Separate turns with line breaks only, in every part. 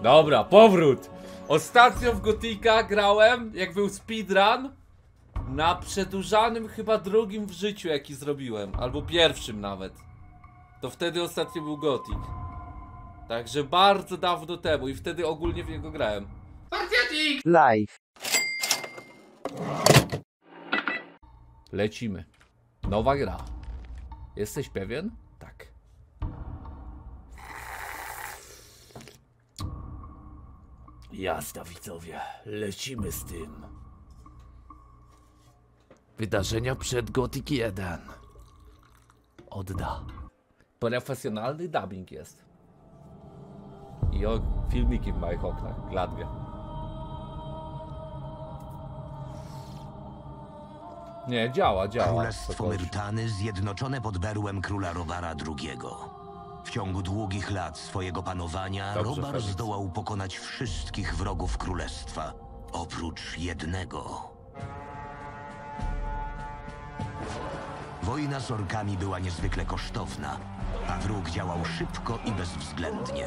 Dobra, powrót. Ostatnio w Gotika grałem, jak był speedrun, na przedłużanym chyba drugim w życiu, jaki zrobiłem. Albo pierwszym nawet. To wtedy ostatnio był Gotik. Także bardzo dawno temu i wtedy ogólnie w niego grałem.
Live.
Lecimy. Nowa gra. Jesteś pewien? Tak. Jasna, widzowie. Lecimy z tym. Wydarzenia przed Gothic 1. Odda. Profesjonalny dubbing jest. I o filmiki w moich oknach. Gladwie. Nie, działa.
Królestwo Myrtany zjednoczone pod berłem króla Robara II. W ciągu długich lat swojego panowania Robar zdołał pokonać wszystkich wrogów królestwa, oprócz jednego. Wojna z orkami była niezwykle kosztowna, a wróg działał szybko i bezwzględnie.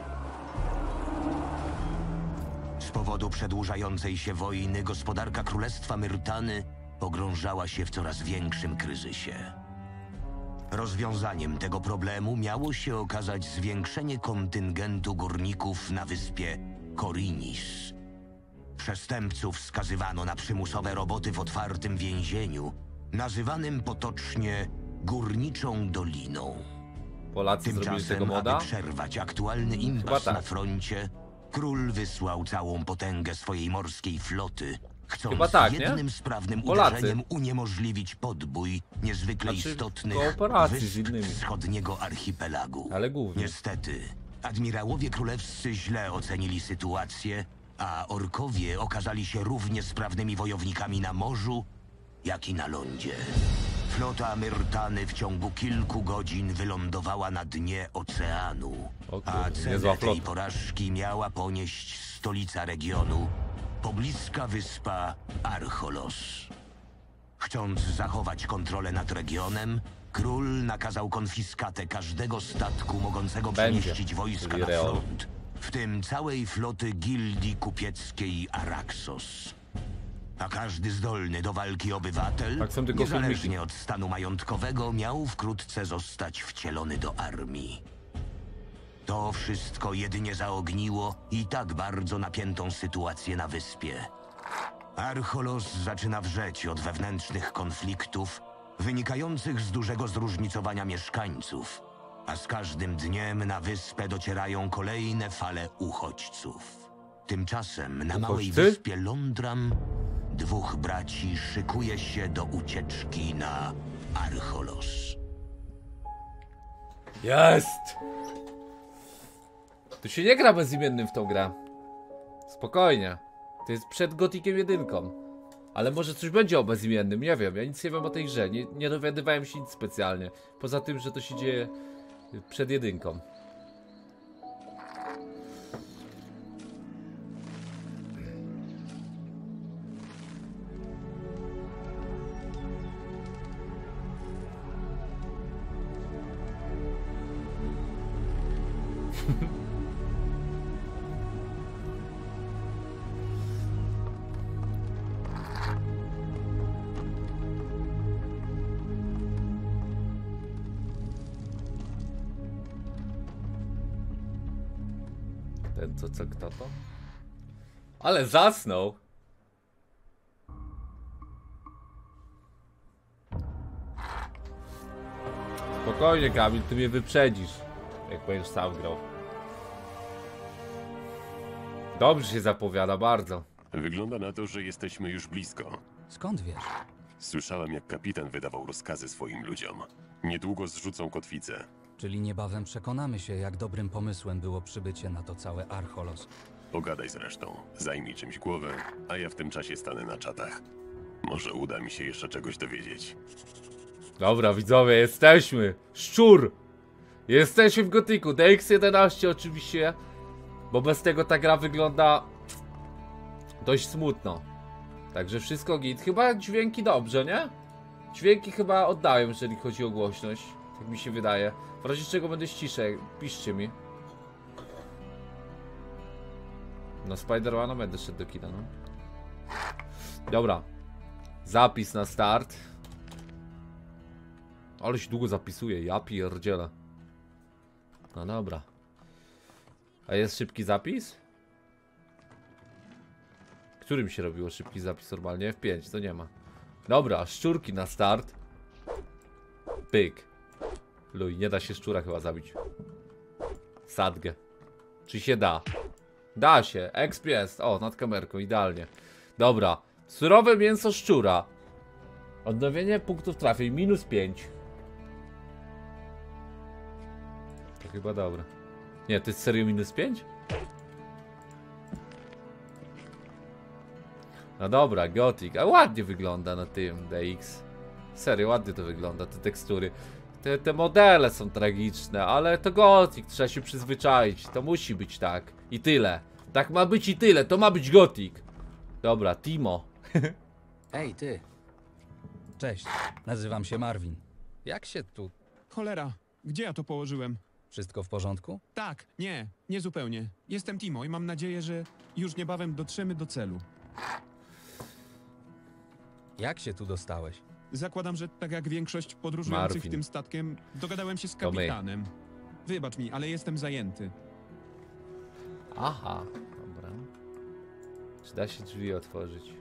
Z powodu przedłużającej się wojny gospodarka Królestwa Myrtany pogrążała się w coraz większym kryzysie. Rozwiązaniem tego problemu miało się okazać zwiększenie kontyngentu górników na wyspie Korinis. Przestępców skazywano na przymusowe roboty w otwartym więzieniu, nazywanym potocznie Górniczą Doliną.
Polacy zrobili tego moda?
Aby przerwać aktualny impas na froncie, król wysłał całą potęgę swojej morskiej floty, chcąc jednym sprawnym uderzeniem uniemożliwić podbój niezwykle istotnych wysp wschodniego archipelagu.
Ale głównie.
Niestety, admirałowie królewscy źle ocenili sytuację, a orkowie okazali się równie sprawnymi wojownikami na morzu, jak i na lądzie. Flota Myrtany w ciągu kilku godzin wylądowała na dnie oceanu, a cenę tej porażki miała ponieść stolica regionu, pobliska wyspa Archolos. Chcąc zachować kontrolę nad regionem, król nakazał konfiskatę każdego statku mogącego przemieścić wojska na front, w tym całej floty gildii kupieckiej Araxos. A każdy zdolny do walki obywatel, niezależnie od stanu majątkowego, miał wkrótce zostać wcielony do armii. To wszystko jedynie zaogniło i tak bardzo napiętą sytuację na wyspie. Archolos zaczyna wrzeć od wewnętrznych konfliktów wynikających z dużego zróżnicowania mieszkańców, a z każdym dniem na wyspę docierają kolejne fale uchodźców. Tymczasem na małej wyspie Londram dwóch braci szykuje się do ucieczki na Archolos.
Jest! Tu się nie gra bezimiennym w tą grę. Spokojnie. To jest przed Gotikiem 1. Ale może coś będzie o bezimiennym, nie wiem. Ja nic nie wiem o tej grze. Nie dowiadywałem się nic specjalnie. Poza tym, że to się dzieje przed 1. Ten co kto to? Ale zasnął. Spokojnie, Kamil, ty mnie wyprzedzisz. Jak będziesz sam grał. Dobrze się zapowiada, bardzo.
Wygląda na to, że jesteśmy już blisko.
Skąd wiesz?
Słyszałem, jak kapitan wydawał rozkazy swoim ludziom. Niedługo zrzucą kotwicę.
Czyli niebawem przekonamy się, jak dobrym pomysłem było przybycie na to całe Archolos.
Pogadaj z resztą, zajmij czymś głowę, a ja w tym czasie stanę na czatach. Może uda mi się jeszcze czegoś dowiedzieć.
Dobra, widzowie, jesteśmy! Szczur! Jesteśmy w Gotiku, DX11 oczywiście, bo bez tego ta gra wygląda dość smutno. Także wszystko git. Chyba dźwięki dobrze, nie? Dźwięki chyba oddałem, jeżeli chodzi o głośność. Tak mi się wydaje. W razie czego będę ściszej, piszcie mi. No Spider-Mana będę szedł do kina, no. Dobra. Zapis na start. Ale się długo zapisuje, ja pierdzielę. No dobra. A jest szybki zapis? Którym się robiło szybki zapis normalnie? F5, to nie ma. Dobra, szczurki na start. Pyk. Luj, nie da się szczura chyba zabić. Sadgę. Czy się da? Da się, exp jest. O, nad kamerką, idealnie. Dobra, surowe mięso szczura. Odnowienie punktów trafień, -5. To chyba dobre. Nie, to jest serio -5? No dobra, Gothic. A ładnie wygląda na tym DX. Serio, ładnie to wygląda, te tekstury. Te modele są tragiczne, ale to Gothic, trzeba się przyzwyczaić. To musi być tak. I tyle. Tak ma być i tyle, to ma być Gothic. Dobra, Timo.
Ej, ty. Cześć, nazywam się Marvin. Jak się tu...
Cholera, gdzie ja to położyłem?
Wszystko w porządku?
Tak, nie zupełnie. Jestem Timo i mam nadzieję, że już niebawem dotrzemy do celu.
Jak się tu dostałeś?
Zakładam, że tak jak większość podróżujących
Marvin.
tym statkiem, dogadałem się z
To my.
kapitanem. Wybacz mi, ale jestem zajęty.
Aha, dobra. Czy da się drzwi otworzyć?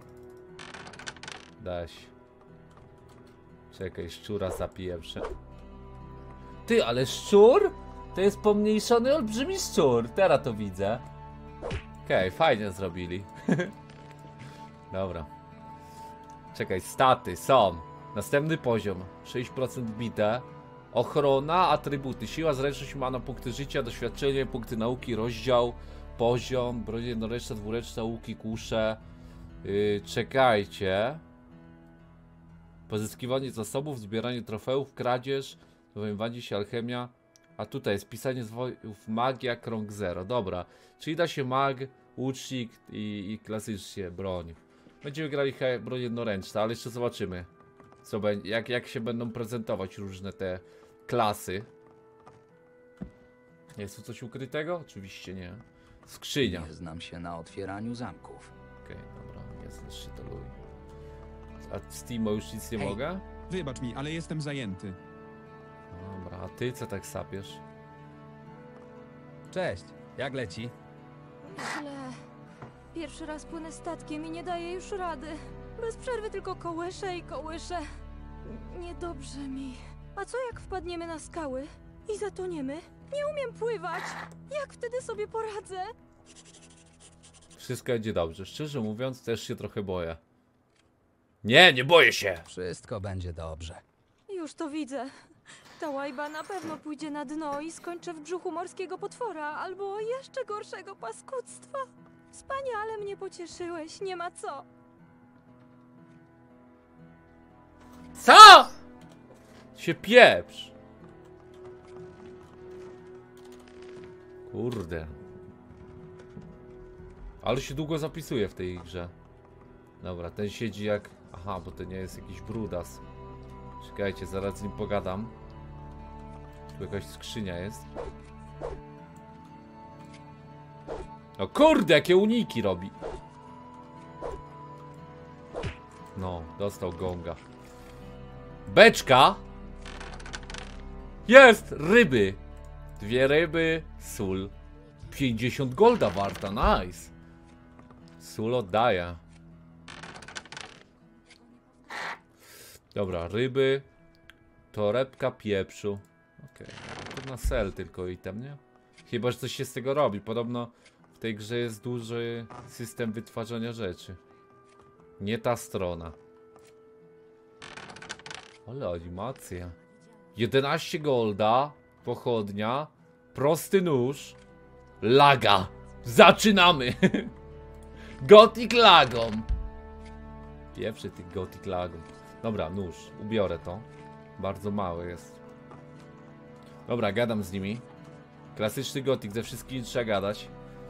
Da się. Czekaj, szczura zapieprzę. Ty, ale szczur? To jest pomniejszony olbrzymi szczur. Teraz to widzę. Okej, fajnie zrobili. Dobra. Czekaj, staty są. Następny poziom. 6% bite. Ochrona, atrybuty. Siła, zręczność, mana, punkty życia, doświadczenie, punkty nauki, rozdział, poziom, broń jednoręczna, dwuręczna, łuki, kusze. Czekajcie. Pozyskiwanie zasobów, zbieranie trofeów, kradzież, wywoływanie się, alchemia. A tutaj jest pisanie zwojów, magia, krąg 0. Dobra, czyli da się mag, łucznik i klasycznie broń. Będziemy grali broń jednoręczna, ale jeszcze zobaczymy, co będzie, jak się będą prezentować różne te klasy. Jest tu coś ukrytego? Oczywiście nie. Skrzynia.
Nie znam się na otwieraniu zamków.
Okej, dobra, nie znasz się to lubi. A z Timo już nic nie
Hej.
mogę?
Wybacz mi, ale jestem zajęty.
Dobra, a ty co tak sapiesz?
Cześć, jak leci?
Źle. Pierwszy raz płynę statkiem i nie daję już rady. Bez przerwy tylko kołyszę i kołyszę. Niedobrze mi. A co jak wpadniemy na skały i zatoniemy? Nie umiem pływać. Jak wtedy sobie poradzę?
Wszystko będzie dobrze. Szczerze mówiąc, też się trochę boję. Nie boję się!
Wszystko będzie dobrze.
Już to widzę. Ta łajba na pewno pójdzie na dno i skończę w brzuchu morskiego potwora albo jeszcze gorszego paskudztwa. Wspaniale mnie pocieszyłeś, nie ma co.
Co?! Się pieprz! Kurde. Ale się długo zapisuje w tej grze. Dobra, ten siedzi jak... Aha, bo to nie jest jakiś brudas. Czekajcie, zaraz z nim pogadam. Tu jakaś skrzynia jest. O kurde, jakie uniki robi! No, dostał gonga. Beczka! Jest! Ryby! 2 ryby, sól. 50 golda warta, nice! Sól oddaję. Dobra, ryby. Torebka pieprzu. Okej, to na sel tylko item, nie? Chyba, że coś się z tego robi. Podobno w tej grze jest duży system wytwarzania rzeczy. Nie ta strona. Ale animacja. 11 golda. Pochodnia. Prosty nóż. Laga. Zaczynamy. Gothic lagom. Pierwszy tych Gothic lagom. Dobra, nóż. Ubiorę to. Bardzo mały jest. Dobra, gadam z nimi. Klasyczny Gothic, ze wszystkimi trzeba gadać.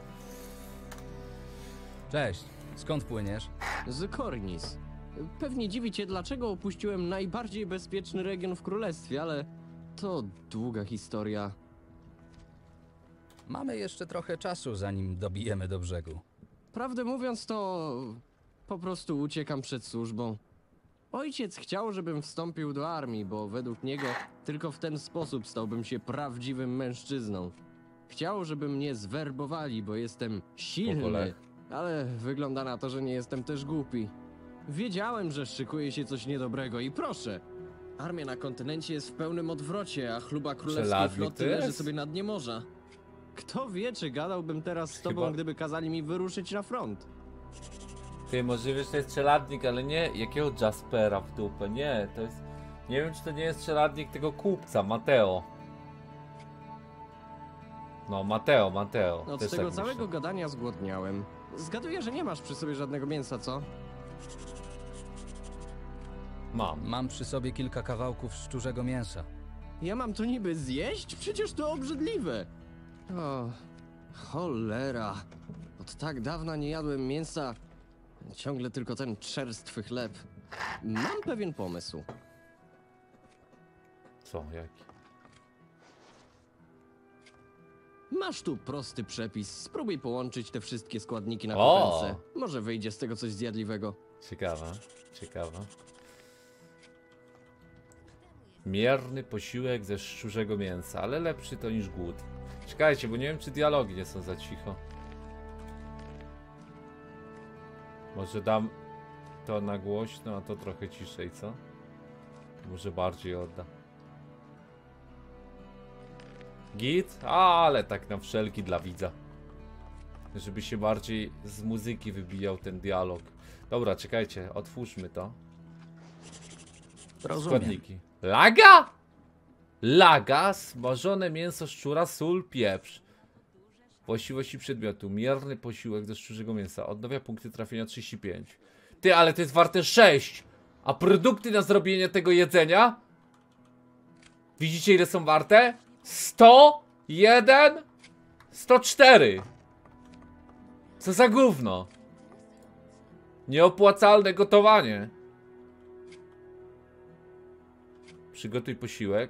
Cześć, skąd płyniesz?
Z Kornis. Pewnie dziwi cię, dlaczego opuściłem najbardziej bezpieczny region w królestwie, ale to długa historia.
Mamy jeszcze trochę czasu, zanim dobijemy do brzegu.
Prawdę mówiąc, to po prostu uciekam przed służbą. Ojciec chciał, żebym wstąpił do armii, bo według niego tylko w ten sposób stałbym się prawdziwym mężczyzną. Chciał, żeby mnie zwerbowali, bo jestem silny, ale wygląda na to, że nie jestem też głupi. Wiedziałem, że szykuje się coś niedobrego i proszę, armia na kontynencie jest w pełnym odwrocie, a chluba królewskiej
Przeladnik
floty
to
leży
jest?
sobie na dnie morza. Kto wie, czy gadałbym teraz z tobą,
Chyba-
gdyby kazali mi wyruszyć na front.
Ty, możliwe, że to jest czeladnik, ale nie jakiego Jaspera w dupę, nie, to jest... Nie wiem, czy to nie jest czeladnik tego kupca, Mateo. No, Mateo.
Od
Też
tego
tak
całego
myślę.
gadania zgłodniałem. Zgaduję, że nie masz przy sobie żadnego mięsa, co?
Mam.
Mam przy sobie kilka kawałków szczurzego mięsa.
Ja mam to niby zjeść? Przecież to obrzydliwe! O, cholera. Od tak dawna nie jadłem mięsa. Ciągle tylko ten czerstwy chleb. Mam pewien pomysł.
Co, jaki?
Masz tu prosty przepis. Spróbuj połączyć te wszystkie składniki na
O!
kuchence. Może wyjdzie z tego coś zjadliwego.
Ciekawe. Mierny posiłek ze szczurzego mięsa, ale lepszy to niż głód. Czekajcie, bo nie wiem, czy dialogi nie są za cicho. Może dam to na głośno, a to trochę ciszej, co? Może bardziej odda. Git? Ale tak na wszelki dla widza. Żeby się bardziej z muzyki wybijał ten dialog. Dobra, czekajcie, otwórzmy to.
Rozumiem.
Składniki. Laga? Laga, smażone mięso szczura, sól, pieprz. Właściwości przedmiotu. Mierny posiłek ze szczurzego mięsa. Odnawia punkty trafienia 35. Ty, ale to jest warte 6. A produkty na zrobienie tego jedzenia? Widzicie, ile są warte? 101, 104. Co za gówno. Nieopłacalne gotowanie. Przygotuj posiłek.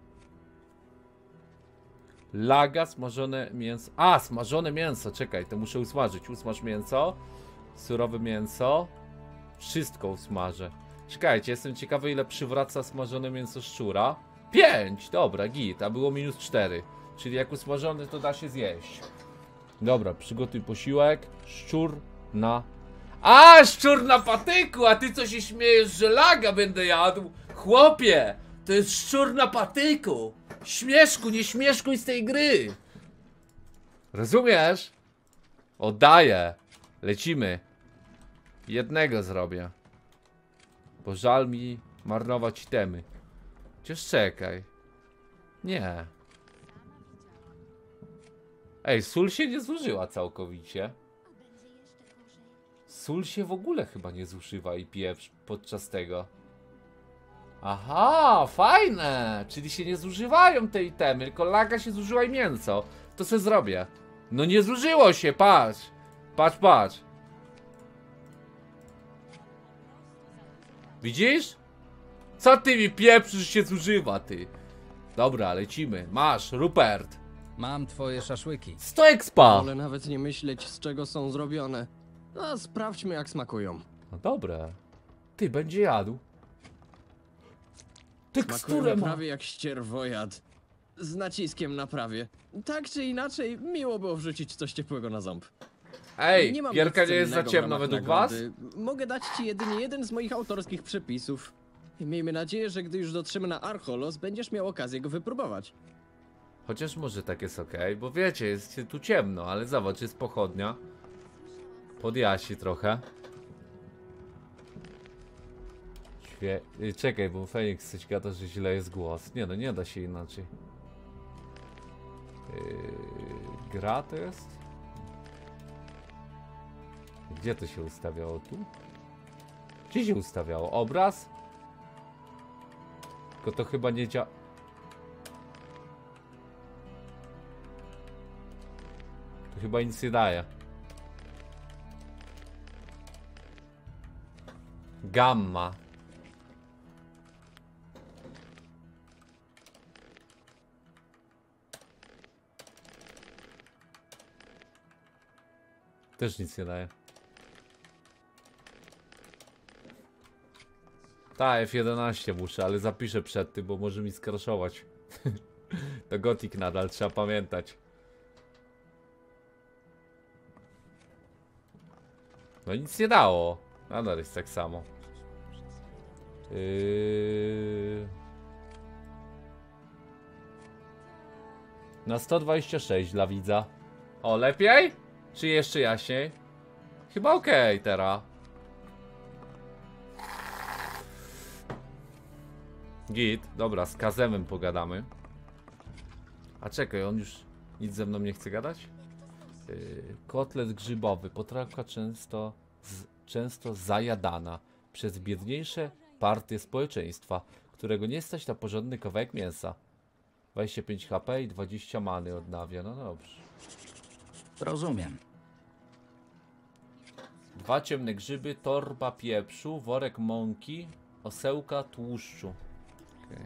Laga, smażone mięso. A, smażone mięso, czekaj, to muszę usmażyć. Usmaż mięso. Surowe mięso. Wszystko usmażę. Czekajcie, jestem ciekawy, ile przywraca smażone mięso szczura. 5, dobra, git, a było minus 4. Czyli jak usmażone, to da się zjeść. Dobra, przygotuj posiłek. Szczur na... A, szczur na patyku, a ty co się śmiejesz, że laga będę jadł? Chłopie, to jest szczur na patyku. Śmieszku, nie śmieszkuj z tej gry. Rozumiesz? Oddaję. Lecimy. Jednego zrobię. Bo żal mi marnować itemy. Chociaż czekaj. Nie. Ej, sól się nie zużyła całkowicie. Sól się w ogóle chyba nie zużywa i pieprz podczas tego. Aha, fajne! Czyli się nie zużywają te itemy, tylko laga się zużyła i mięso. To se zrobię. No nie zużyło się, patrz. Patrz. Widzisz? Co ty mi pieprzysz, się zużywa, ty? Dobra, lecimy. Masz, Rupert.
Mam twoje szaszłyki.
100 expa!
Wolę nawet nie myśleć, z czego są zrobione. No, sprawdźmy, jak smakują.
No dobre. Ty, będzie jadł.
Smakują
Teksturę ma.
prawie jak ścierwojad. Z naciskiem na prawie. Tak czy inaczej, miło było wrzucić coś ciepłego na ząb.
Ej,
Nie mam
gierka
nic
nie jest za
cennego w
ciemno
ramach
według was?
nagrody. Mogę dać ci jedynie jeden z moich autorskich przepisów. I miejmy nadzieję, że gdy już dotrzemy na Archolos, będziesz miał okazję go wypróbować.
Chociaż może tak jest okej, bo wiecie, jest tu ciemno, ale zobacz, jest pochodnia. Podjasi trochę. Czekaj, bo Feniks coś gada, że źle jest głos. Nie no, nie da się inaczej. Gra to jest? Gdzie to się ustawiało? Tu? Gdzie się ustawiało? Obraz? Tylko to chyba nie działa. To chyba nic nie daje. Gamma. Też nic nie daje. Ta, F11 muszę, ale zapiszę przed tym, bo może mi skraszować. To Gothic nadal, trzeba pamiętać. No nic nie dało. Nadal jest tak samo. Na 126 dla widza. O, lepiej? Czy jeszcze jaśniej? Chyba okej teraz. Git, dobra, z Kazemem pogadamy. A czekaj, on już nic ze mną nie chce gadać? Kotlet grzybowy, potrawka często zajadana przez biedniejsze partie społeczeństwa, którego nie stać na porządny kawałek mięsa. 25 HP i 20 many odnawia, no dobrze.
Rozumiem.
2 ciemne grzyby, torba pieprzu, worek mąki, osełka tłuszczu. Okay.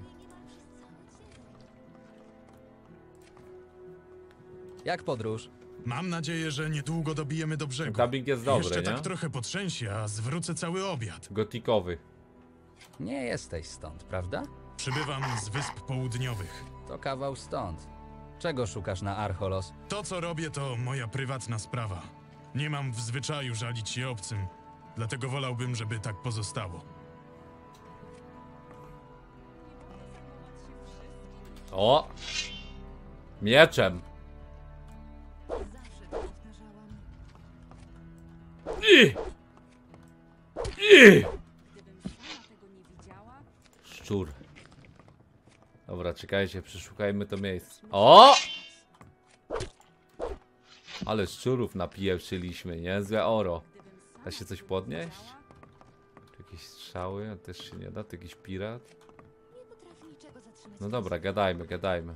Jak podróż?
Mam nadzieję, że niedługo dobijemy do brzegu.
Dubbing jest dobry,
Jeszcze
nie?
tak trochę potrzęsie, a zwrócę cały obiad.
Gotikowy.
Nie jesteś stąd, prawda?
Przybywam z Wysp Południowych.
To kawał stąd. Czego szukasz na Archolos?
To, co robię, to moja prywatna sprawa. Nie mam w zwyczaju żalić się obcym, dlatego wolałbym, żeby tak pozostało.
O! Mieczem. Szczur. Dobra, czekajcie, przeszukajmy to miejsce. O! Ale szczurów napieprzyliśmy, niezłe oro. Da się coś podnieść? Czy jakieś strzały? A też się nie da? To jakiś pirat? No dobra, gadajmy, gadajmy.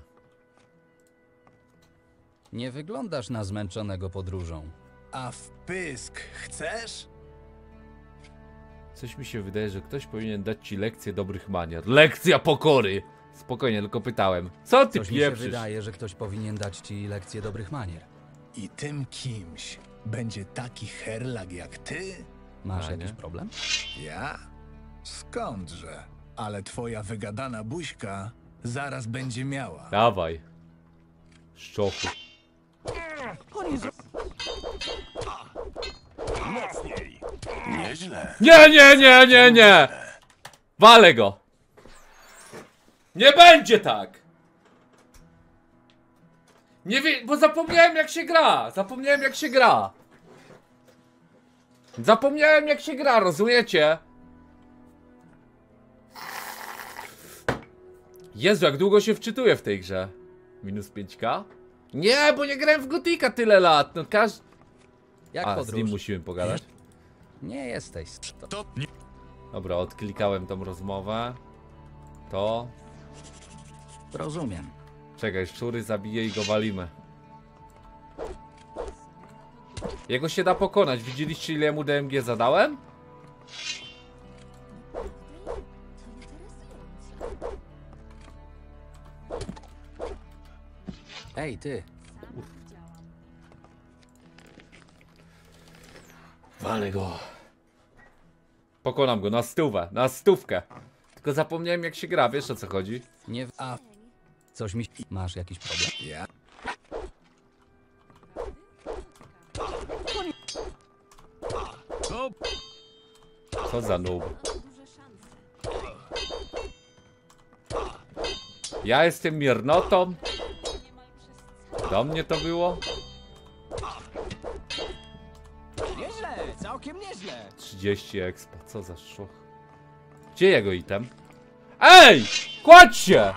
Nie wyglądasz na zmęczonego podróżą.
A w pysk chcesz?
Coś mi się wydaje, że ktoś powinien dać ci lekcję dobrych manier. Lekcja pokory! Spokojnie, tylko pytałem. Co ty
Coś mi się
pieprzysz?
wydaje, że ktoś powinien dać ci lekcję dobrych manier.
I tym kimś będzie taki herlag jak ty?
Masz
A,
jakiś
nie?
problem?
Ja? Skądże? Ale twoja wygadana buźka zaraz będzie miała.
Dawaj. Szczochu.
Mocniej. Nieźle.
Nie, nie, nie, nie, nie! Walę go! Nie będzie tak! Nie wiem, bo zapomniałem jak się gra! Zapomniałem jak się gra! Zapomniałem jak się gra, rozumiecie? Jezu, jak długo się wczytuję w tej grze? Minus 5k? Nie, bo nie grałem w Gotika tyle lat, no
Jak
A, z
podróż?
nim musimy pogadać.
Nie jesteś.
To nie...
Dobra, odklikałem tą rozmowę. To...
Rozumiem.
Czekaj, szczury zabiję i go walimy. Jego się da pokonać. Widzieliście ile mu DMG zadałem?
Ej, ty.
Walę go. Pokonam go na stówę, na stówkę. Tylko zapomniałem jak się gra, wiesz o co chodzi?
Nie... A... Coś mi... Masz jakiś problem?
Ja?
Co za noob. Ja jestem miernotą. Do mnie to było?
Nieźle, całkiem nieźle.
30 expa, co za szok. Gdzie jego item? Ej! Kładź się!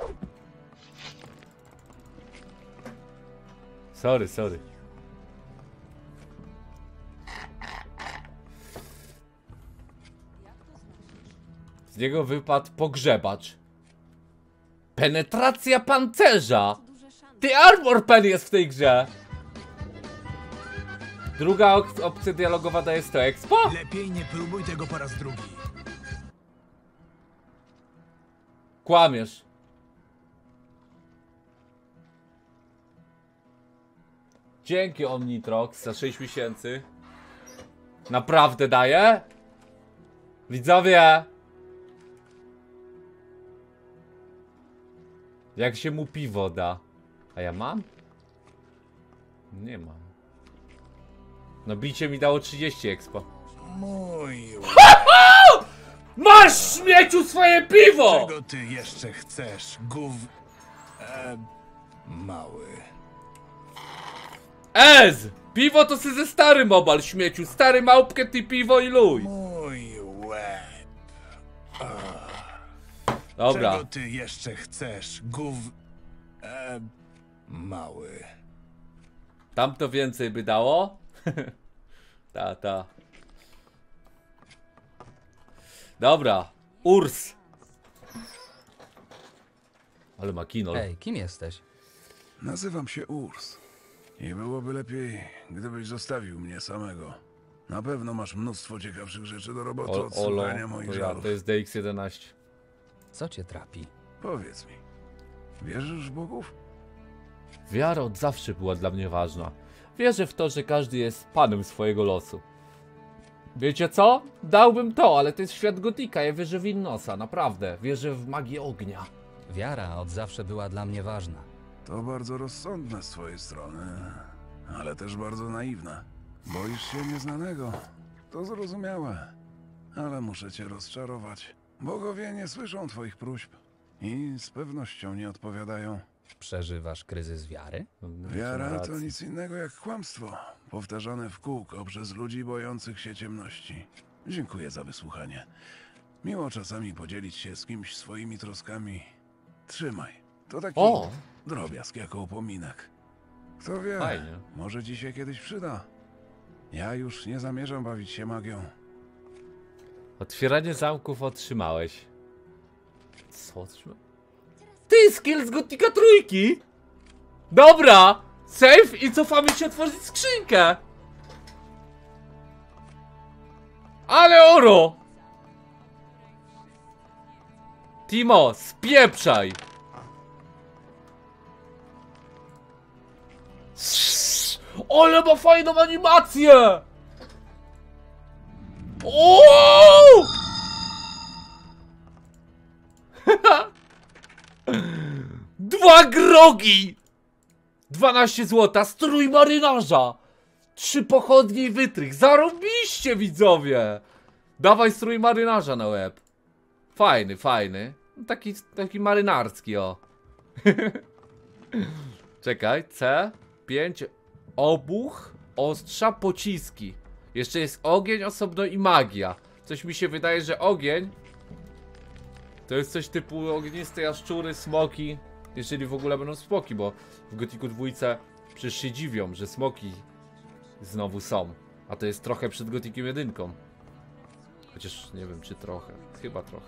Sorry, sorry. Z niego wypadł pogrzebacz. Penetracja pancerza! Ty, Armor Pen jest w tej grze! Druga opcja dialogowa daje 100 expo?
Lepiej nie próbuj tego po raz drugi.
Kłamiesz. Dzięki Omnitrox za 6 miesięcy. Naprawdę daje? Widzowie! Jak się mu piwo da? A ja mam? Nie mam. No bicie mi dało 30 expo.
Mój...
Masz śmieciu swoje piwo!
Czego ty jeszcze chcesz, mały?
Ez! Piwo to sy ze stary mobal, śmieciu. Stary małpkę, ty piwo i luj.
Mój łeb.
Dobra.
Czego ty jeszcze chcesz, mały?
Tam to więcej by dało? Ta. Dobra. Urs. Ale ma kinol.
Ej, kim jesteś?
Nazywam się Urs. I byłoby lepiej, gdybyś zostawił mnie samego. Na pewno masz mnóstwo ciekawszych rzeczy do roboty od
Olo,
słuchania moich
to ja,
żalów.
to jest DX11.
Co cię trapi?
Powiedz mi, wierzysz w bogów?
Wiara od zawsze była dla mnie ważna. Wierzę w to, że każdy jest panem swojego losu. Wiecie co? Dałbym to, ale to jest świat gotika. Ja wierzę w Innosa, naprawdę. Wierzę w magię ognia.
Wiara od zawsze była dla mnie ważna.
To bardzo rozsądne z twojej strony, ale też bardzo naiwne. Boisz się nieznanego. To zrozumiałe. Ale muszę cię rozczarować. Bogowie nie słyszą twoich próśb i z pewnością nie odpowiadają.
Przeżywasz kryzys wiary?
Wiara to nic innego jak kłamstwo, powtarzane w kółko przez ludzi bojących się ciemności. Dziękuję za wysłuchanie. Miło czasami podzielić się z kimś swoimi troskami. Trzymaj. To taki drobiazg jako upominek. Kto wie,
Fajnie.
może ci się kiedyś przyda. Ja już nie zamierzam bawić się magią.
Otwieranie zamków otrzymałeś. Co otrzymałeś? Ty, skill z Gotika trójki! Dobra! Save i cofamy się otworzyć skrzynkę! Ale oro! Timo, spieprzaj! Ale ma fajną animację! Ooo! Dwa grogi! 12 złota, strój marynarza! 3 pochodnie i wytrych. Zarobiście, widzowie! Dawaj strój marynarza na łeb. Fajny, fajny. Taki marynarski, o. Czekaj, C5. Obuch, ostrza, pociski. Jeszcze jest ogień osobno i magia. Coś mi się wydaje, że ogień to jest coś typu ogniste jaszczury, smoki. Jeżeli w ogóle będą smoki, bo w Gotiku 2 przecież się dziwią, że smoki znowu są. A to jest trochę przed Gotikiem 1. Chociaż nie wiem, czy trochę. Chyba trochę.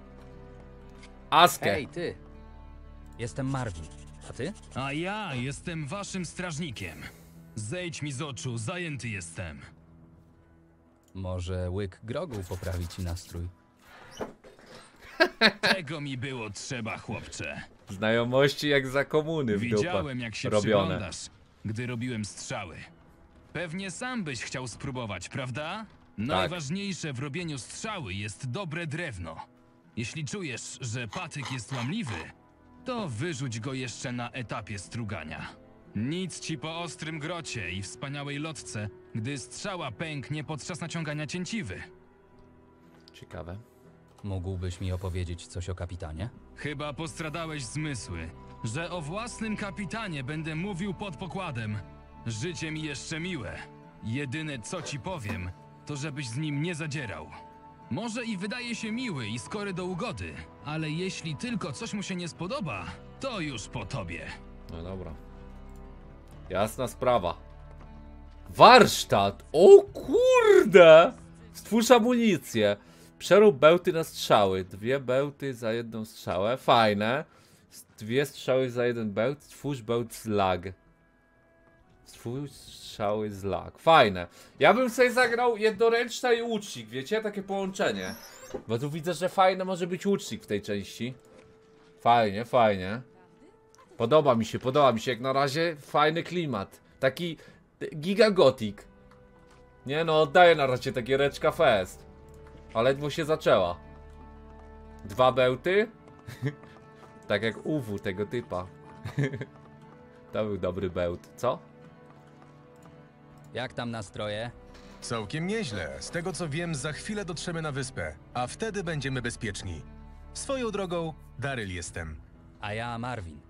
Askę.
Hej, ty! Jestem Marvin. A ty?
A ja jestem waszym strażnikiem. Zejdź mi z oczu, zajęty jestem.
Może łyk grogu poprawi ci nastrój?
Tego mi było trzeba, chłopcze.
Znajomości jak za komuny w
Widziałem, jak się
robione.
przyglądasz, gdy robiłem strzały. Pewnie sam byś chciał spróbować, prawda? Najważniejsze w robieniu strzały jest dobre drewno. Jeśli czujesz, że patyk jest łamliwy, to wyrzuć go jeszcze na etapie strugania. Nic ci po ostrym grocie i wspaniałej lotce, gdy strzała pęknie podczas naciągania cięciwy.
Ciekawe.
Mógłbyś mi opowiedzieć coś o kapitanie?
Chyba postradałeś zmysły, że o własnym kapitanie będę mówił pod pokładem. Życie mi jeszcze miłe. Jedyne co ci powiem, to żebyś z nim nie zadzierał. Może i wydaje się miły i skory do ugody, ale jeśli tylko coś mu się nie spodoba, to już po tobie.
No dobra. Jasna sprawa. Warsztat! O kurde! Stwórz amunicję. Przerób bełty na strzały. 2 bełty za 1 strzałę. Fajne. 2 strzały za 1 bełt. Stwórz bełt z lag. Stwórz strzały z lag. Fajne. Ja bym sobie zagrał jednoręczna i łucznik. Wiecie? Takie połączenie. Bo tu widzę, że fajne może być łucznik w tej części. Fajnie, fajnie. Podoba mi się jak na razie. Fajny klimat. Taki giga gothic. Nie no, oddaję na razie ta giereczka fest. A ledwo się zaczęła. 2 bełty? Tak jak UW tego typa. To był dobry bełt, co?
Jak tam nastroje?
Całkiem nieźle. Z tego co wiem, za chwilę dotrzemy na wyspę, a wtedy będziemy bezpieczni. Swoją drogą, Daryl jestem.
A ja Marvin.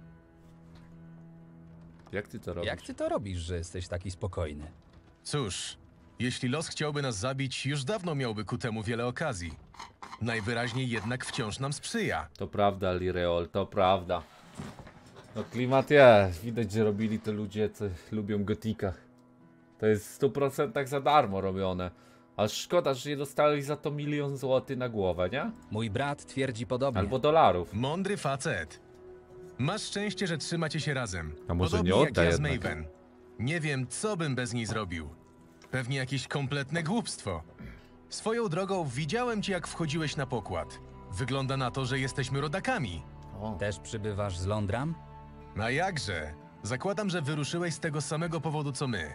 Jak ty to robisz?
Jak ty to robisz, że jesteś taki spokojny?
Cóż, jeśli los chciałby nas zabić, już dawno miałby ku temu wiele okazji. Najwyraźniej jednak wciąż nam sprzyja.
To prawda, Lireol, to prawda. No klimat jest. Widać, że robili to ludzie, co lubią gotika. To jest w 100% za darmo robione. Ale szkoda, że nie dostali za to 1 000 000 złotych na głowę, nie?
Mój brat twierdzi podobnie.
Albo dolarów.
Mądry facet. Masz szczęście, że trzymacie się razem.
A może
Podobnie
nie
jak
odda
ja z
jednak.
Maven. Nie wiem, co bym bez niej zrobił. Pewnie jakieś kompletne głupstwo. Swoją drogą widziałem cię, jak wchodziłeś na pokład. Wygląda na to, że jesteśmy rodakami.
O.
Też przybywasz z Londram?
A jakże? Zakładam, że wyruszyłeś z tego samego powodu, co my.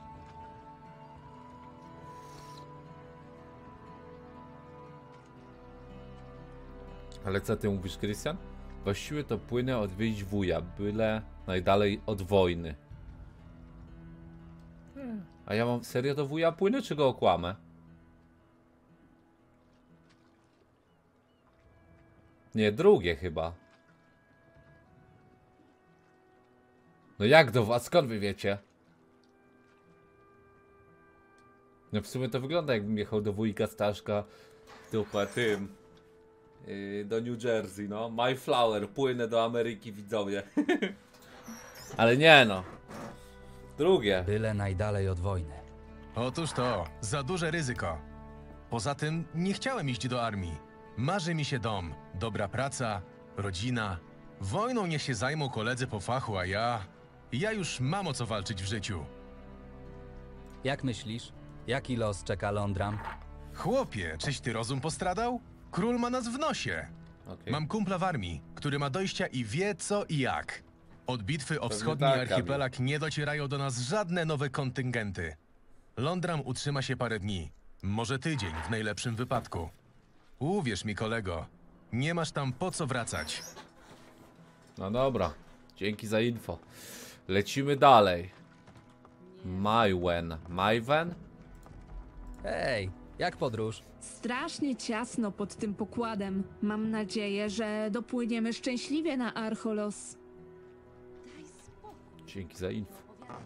Ale co ty mówisz, Krystian? Właściwie to płynę odwiedzić wuja, byle najdalej od wojny. A ja mam serio do wuja płynę, czy go okłamę? Nie, drugie chyba. No jak do was? Skąd wy wiecie? No w sumie to wygląda, jakbym jechał do wujka Staszka dupę tym. Do New Jersey, no. Mayflower, płynę do Ameryki, widzowie. Ale nie no. Drugie.
Byle najdalej od wojny.
Otóż to, za duże ryzyko. Poza tym nie chciałem iść do armii. Marzy mi się dom, dobra praca, rodzina. Wojną niech się zajmą koledzy po fachu, a ja już mam o co walczyć w życiu.
Jak myślisz? Jaki los czeka Londram?
Chłopie, czyś ty rozum postradał? Król ma nas w nosie.
Okay.
Mam kumpla w armii, który ma dojścia i wie co i jak. Od bitwy o
Pewnie
wschodni
tak,
archipelag nie docierają do nas żadne nowe kontyngenty. Londram utrzyma się parę dni, może tydzień w najlepszym wypadku. Uwierz mi, kolego, nie masz tam po co wracać.
No dobra, dzięki za info. Lecimy dalej. Maven?
Hej, jak podróż?
Strasznie ciasno pod tym pokładem. Mam nadzieję, że dopłyniemy szczęśliwie na Archolos.
Dzięki za info.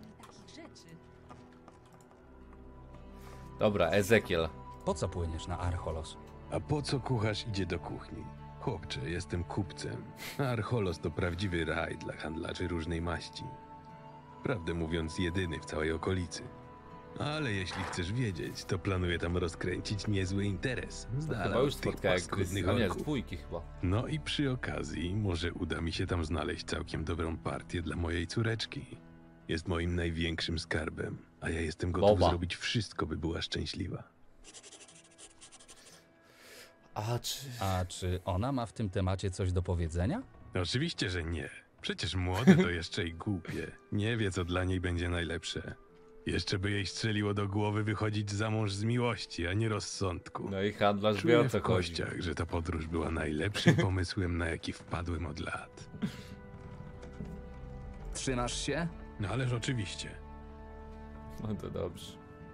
Dobra, Ezekiel.
Po co płyniesz na Archolos?
A po co kucharz idzie do kuchni? Chłopcze, jestem kupcem. A Archolos to prawdziwy raj dla handlarzy różnej maści. Prawdę mówiąc, jedyny w całej okolicy. Ale jeśli chcesz wiedzieć, to planuję tam rozkręcić niezły interes. Z dala
Chyba już
od tych
spotkałem
paskudnych
nie, z
orków.
dwójki chyba.
No i przy okazji może uda mi się tam znaleźć całkiem dobrą partię dla mojej córeczki. Jest moim największym skarbem, a ja jestem gotów
Boba.
zrobić wszystko, by była szczęśliwa.
A czy ona ma w tym temacie coś do powiedzenia?
Oczywiście, że nie. Przecież młode to jeszcze i głupie. Nie wie, co dla niej będzie najlepsze. Jeszcze by jej strzeliło do głowy wychodzić za mąż z miłości, a nie rozsądku.
No i handlarz wie,
Czuję
o
w
co chodzi.
kościach, że ta podróż była najlepszym pomysłem, na jaki wpadłem od lat.
Trzymasz się?
No ależ oczywiście.
No to dobrze.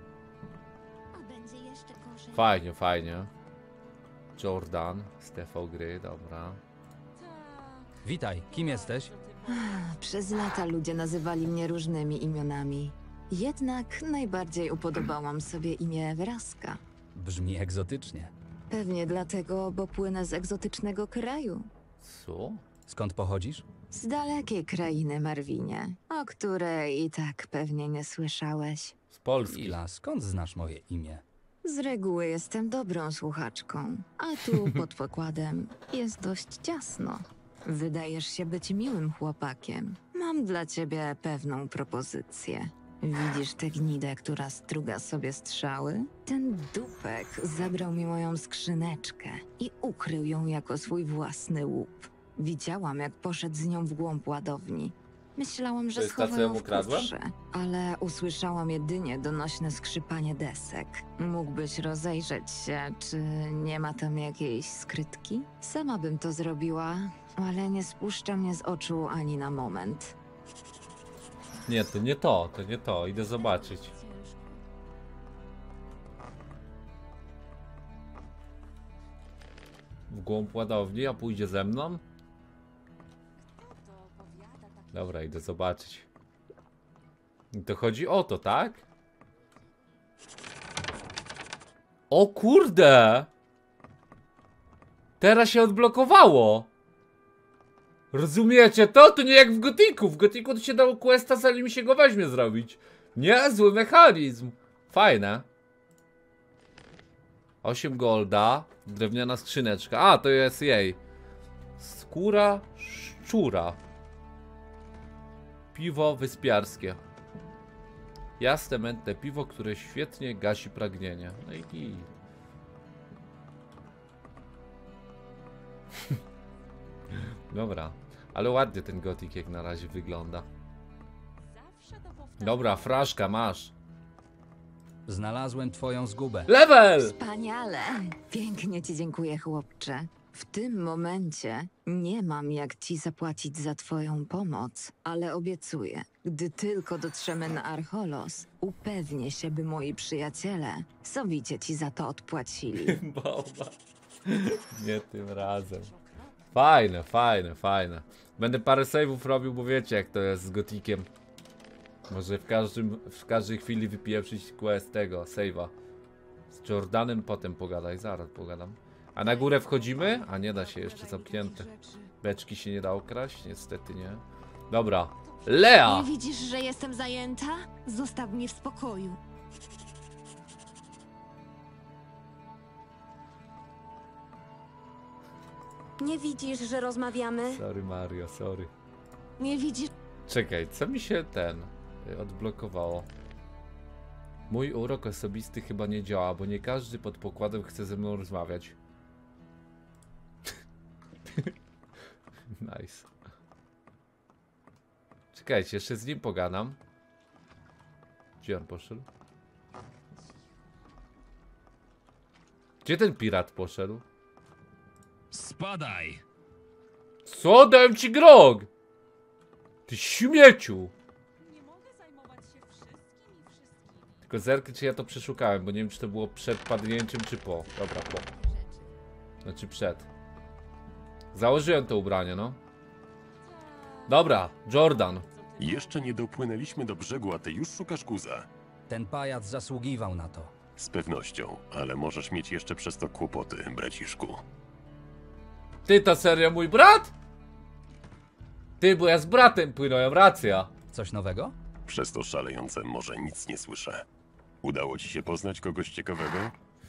Fajnie, fajnie. Jordan z TV Gry, dobra.
Witaj, kim jesteś?
Przez lata ludzie nazywali mnie różnymi imionami. Jednak najbardziej upodobałam sobie imię Wraska.
Brzmi egzotycznie.
Pewnie dlatego, bo płynę z egzotycznego kraju.
Co?
Skąd pochodzisz?
Z dalekiej krainy, Marwinie, o której i tak pewnie nie słyszałeś.
Z Polski.
Ila, skąd znasz moje imię?
Z reguły jestem dobrą słuchaczką, a tu pod pokładem jest dość ciasno. Wydajesz się być miłym chłopakiem. Mam dla ciebie pewną propozycję. Widzisz tę gnidę, która struga sobie strzały? Ten dupek zabrał mi moją skrzyneczkę i ukrył ją jako swój własny łup. Widziałam, jak poszedł z nią w głąb ładowni. Myślałam,
To
że
jest ta, co
schowają
ją
w
ukradłem?
kufrze, ale usłyszałam jedynie donośne skrzypanie desek. Mógłbyś rozejrzeć się, czy nie ma tam jakiejś skrytki? Sama bym to zrobiła, ale nie spuszcza mnie z oczu ani na moment.
Nie, to nie to, to nie to. Idę zobaczyć. W głąb ładowni, a pójdzie ze mną? Dobra, idę zobaczyć. I to chodzi o to, tak? O kurde! Teraz się odblokowało! Rozumiecie to? To nie jak w Gotiku. W Gotiku to się dało questa, zanim się go weźmie zrobić. Niezły mechanizm. Fajne. 8 golda. Drewniana skrzyneczka. A, to jest jej. Skóra szczura. Piwo wyspiarskie. Jasne, mętne piwo, które świetnie gasi pragnienie. No i git. Dobra. Ale ładnie ten gotik jak na razie wygląda. Dobra, fraszka masz.
Znalazłem twoją zgubę.
Level!
Wspaniale! Pięknie ci dziękuję, chłopcze. W tym momencie nie mam jak ci zapłacić za twoją pomoc, ale obiecuję, gdy tylko dotrzemy na Archolos, upewnię się, by moi przyjaciele sowicie ci za to odpłacili.
Bałba. Nie tym razem. Fajne, fajne, fajne. Będę parę save'ów robił, bo wiecie jak to jest z gotikiem. Może w każdej chwili wypieprzyć quest tego, save'a. Z Jordanem potem pogadaj, zaraz pogadam. A na górę wchodzimy? A nie da się, jeszcze zamknięte. Beczki się nie da okraść? Niestety nie. Dobra. Lea!
Nie widzisz, że jestem zajęta? Zostaw mnie w spokoju. Nie widzisz, że rozmawiamy?
Sorry Mario, sorry.
Nie widzisz...
Czekaj, co mi się odblokowało? Mój urok osobisty chyba nie działa, bo nie każdy pod pokładem chce ze mną rozmawiać. Nice. Czekajcie, jeszcze z nim pogadam. Gdzie on poszedł? Gdzie ten pirat poszedł?
Spadaj!
Co? Dałem ci grog! Ty śmieciu! Tylko zerknę, czy ja to przeszukałem, bo nie wiem, czy to było przed padnięciem, czy po. Dobra, po. Znaczy przed. Założyłem to ubranie, no. Dobra, Jordan.
Jeszcze nie dopłynęliśmy do brzegu, a ty już szukasz guza.
Ten pajac zasługiwał na to.
Z pewnością, ale możesz mieć jeszcze przez to kłopoty, braciszku.
Ty, to serio mój brat? Ty, bo ja z bratem płynąłem, racja.
Coś nowego?
Przez to szalejące morze nic nie słyszę. Udało ci się poznać kogoś ciekawego?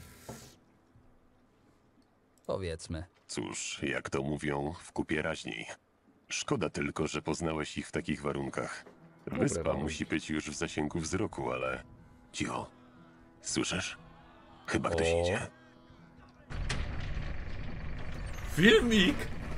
Powiedzmy.
Cóż, jak to mówią, w kupie raźniej. Szkoda tylko, że poznałeś ich w takich warunkach. Wyspa musi być już w zasięgu wzroku, ale... Cicho. Słyszysz? Chyba ktoś idzie.
Filmik!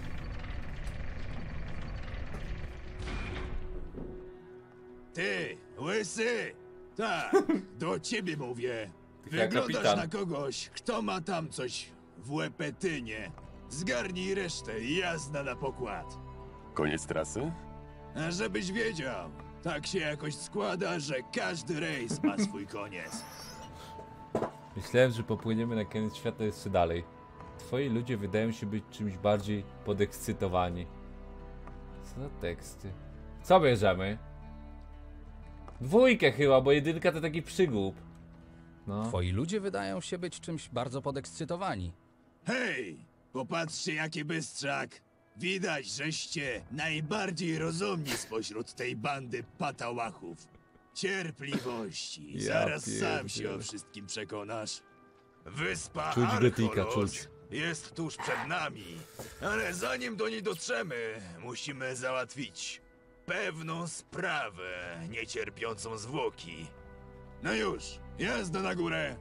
Ty, łysy! Tak, do ciebie mówię.
Ja
Wyglądasz
kapitan.
na kogoś, kto ma tam coś w łepetynie. Zgarnij resztę i jazda na pokład.
Koniec trasy?
A żebyś wiedział, tak się jakoś składa, że każdy rejs ma swój koniec.
Myślałem, że popłyniemy na koniec świata jeszcze dalej. Twoi ludzie wydają się być czymś bardziej podekscytowani. Co za teksty? Co bierzemy? Dwójkę chyba, bo jedynka to taki przygłup. No.
Twoi ludzie wydają się być czymś bardzo podekscytowani.
Hej, popatrzcie jaki bystrzak. Widać, żeście najbardziej rozumni spośród tej bandy patałachów. Cierpliwości,
Ja
zaraz sam się
pierdzielę.
o wszystkim przekonasz. Wyspa
Czuć Gotika,
Archolos
czuć.
jest tuż przed nami, ale zanim do niej dotrzemy, musimy załatwić pewną sprawę niecierpiącą zwłoki. No już, jazda na górę!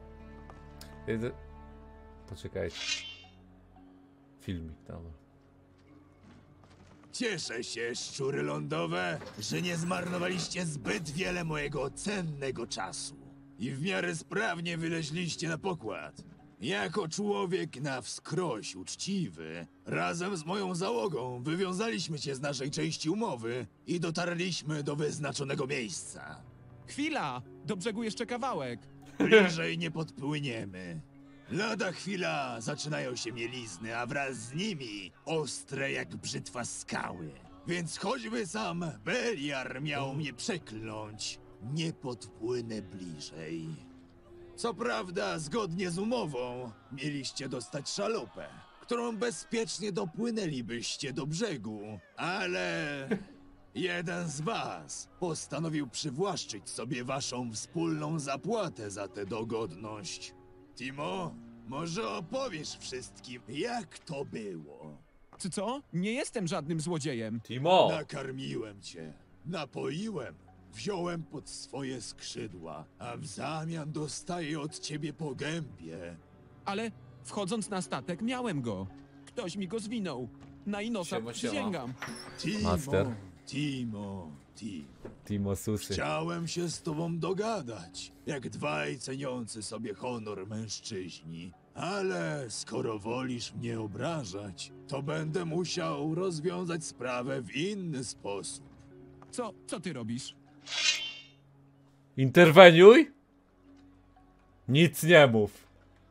Poczekajcie. Filmik, dobra.
Cieszę się, szczury lądowe, że nie zmarnowaliście zbyt wiele mojego cennego czasu. I w miarę sprawnie wyleźliście na pokład. Jako człowiek na wskroś uczciwy, razem z moją załogą wywiązaliśmy się z naszej części umowy i dotarliśmy do wyznaczonego miejsca.
Chwila! Do brzegu jeszcze kawałek.
Bliżej nie podpłyniemy. Lada chwila zaczynają się mielizny, a wraz z nimi ostre jak brzytwa skały. Więc choćby sam Beliar miał mnie przekląć, nie podpłynę bliżej. Co prawda, zgodnie z umową, mieliście dostać szalupę, którą bezpiecznie dopłynęlibyście do brzegu, ale jeden z was postanowił przywłaszczyć sobie waszą wspólną zapłatę za tę dogodność. Timo, może opowiesz wszystkim, jak to było?
Co? Nie jestem żadnym złodziejem.
Timo!
Nakarmiłem cię, napoiłem, wziąłem pod swoje skrzydła, a w zamian dostaję od ciebie po gębie.
Ale wchodząc na statek miałem go. Ktoś mi go zwinął. Na Inosa przysięgam.
Master.
Timo.
Timo Susy.
Chciałem się z tobą dogadać, jak dwaj ceniący sobie honor mężczyźni. Ale skoro wolisz mnie obrażać, to będę musiał rozwiązać sprawę w inny sposób.
Co ty robisz?
Interweniuj? Nic nie mów.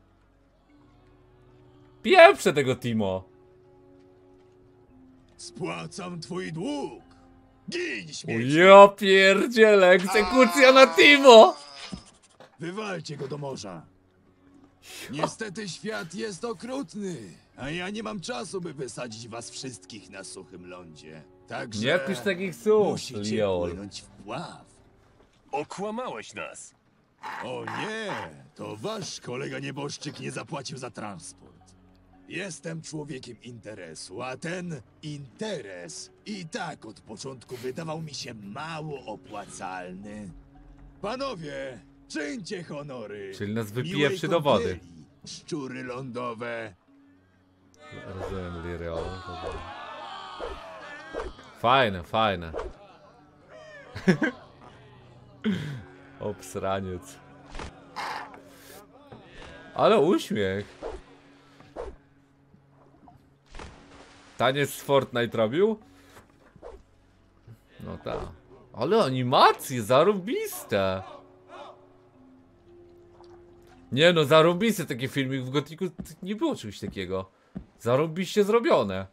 Pieprzę tego Timo.
Spłacam twój dług. Gin, śmieci!
Ja pierdzielę, egzekucja na Timo!
Wywalcie go do morza. Niestety świat jest okrutny, a ja nie mam czasu, by wysadzić was wszystkich na suchym lądzie. Także
Nie pisz takich słów,
musicie
Liol.
płynąć w pław.
Okłamałeś nas.
O nie, to wasz kolega nieboszczyk nie zapłacił za transport. Jestem człowiekiem interesu, a ten interes i tak od początku wydawał mi się mało opłacalny. Panowie, czyńcie honory.
Czyli nas
Miłej
wypieprzy do wody.
kąpieli, szczury lądowe.
Rozumiem, Lireol. Fajne, fajne. Obsraniec. Ale uśmiech. Taniec z Fortnite robił? No tak. Ale animacje zarąbiste. Nie no, zarąbiste taki filmik w Gotiku. Nie było czegoś takiego. Zarąbiście zrobione.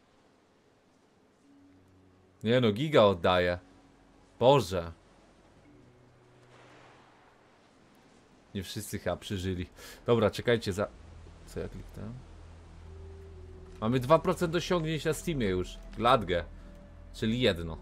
Nie no, giga oddaje. Boże. Nie wszyscy chyba przeżyli. Dobra, czekajcie za... Co ja kliknąłem? Mamy 2% osiągnięć na Steamie już. Gladge. Czyli jedno.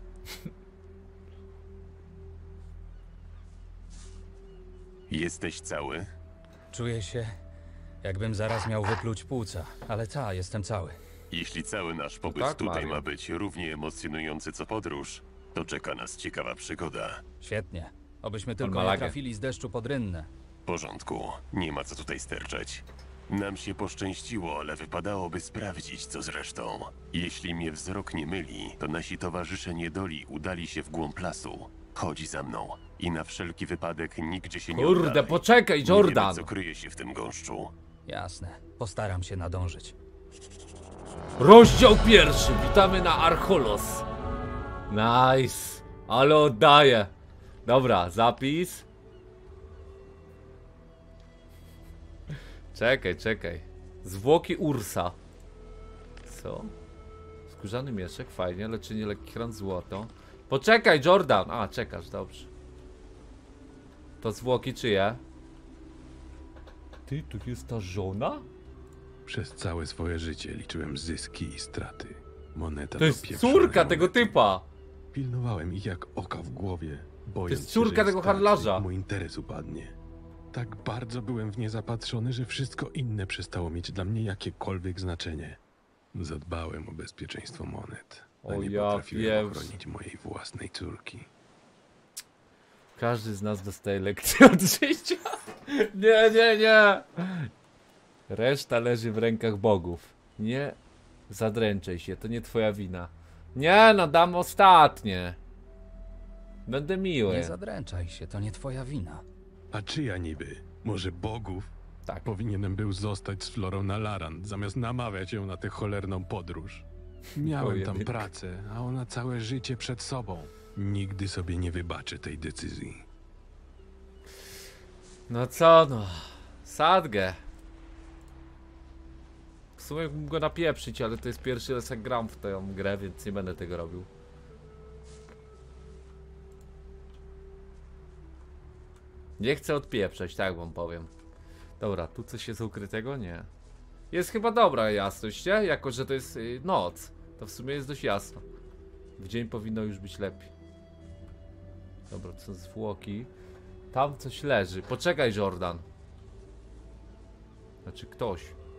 Jesteś cały?
Czuję się, jakbym zaraz miał wypluć płuca, ale jestem cały.
Jeśli cały nasz pobyt
tak,
tutaj
Mario.
ma być równie emocjonujący co podróż, to czeka nas ciekawa przygoda.
Świetnie. Obyśmy tylko nie
Malagę.
trafili z deszczu pod rynnę.
W porządku, nie ma co tutaj sterczeć. Nam się poszczęściło, ale wypadałoby sprawdzić, co z resztą. Jeśli mnie wzrok nie myli, to nasi towarzysze niedoli udali się w głąb lasu. Chodź za mną i na wszelki wypadek nigdzie się nie
Kurde,
oddalaj.
poczekaj,
Nie
Jordan.
wiemy, co kryje się w tym gąszczu.
Jasne. Postaram się nadążyć.
Rozdział pierwszy. Witamy na Archolos. Nice. Ale oddaję. Dobra, zapis. Czekaj. Zwłoki Ursa. Co? Skórzany mieszek, fajnie. Leczenie lekkich ran, złoto. Poczekaj, Jordan. A, czekasz, dobrze. To zwłoki czyje? Ty, tu jest ta żona?
Przez całe swoje życie liczyłem zyski i straty. Moneta
To jest
dopieprzona
córka tego
monety.
typa.
Pilnowałem ich jak oka w głowie, bojąc
jest
się,
córka
że
tego
stracę
handlarza.
i mój interes upadnie. Tak bardzo byłem w nie zapatrzony, że wszystko inne przestało mieć dla mnie jakiekolwiek znaczenie. Zadbałem o bezpieczeństwo monet, a
O
nie
ja
potrafiłem
wiem.
ochronić mojej własnej córki.
Każdy z nas dostaje lekcję od życia. Nie. Reszta leży w rękach bogów. Nie zadręczaj się, to nie twoja wina. Nie no, dam ostatnie. Będę miły.
Nie zadręczaj się, to nie twoja wina.
A czyja niby? Może bogów?
Tak.
Powinienem był zostać z Florą na Laran, zamiast namawiać ją na tę cholerną podróż. Miałem tam
Pojedynek.
pracę, a ona całe życie przed sobą. Nigdy sobie nie wybaczy tej decyzji.
No co no. Sadgę. W sumie mógłbym go napieprzyć, ale to jest pierwszy raz jak gram w tę grę, więc nie będę tego robił. Nie chcę odpieprzać, tak wam powiem. Dobra, tu coś jest ukrytego? Nie. Jest chyba dobra jasność, nie? Jako, że to jest noc. To w sumie jest dość jasno. W dzień powinno już być lepiej. Dobra, to są zwłoki. Tam coś leży. Poczekaj, Jordan. Znaczy ktoś.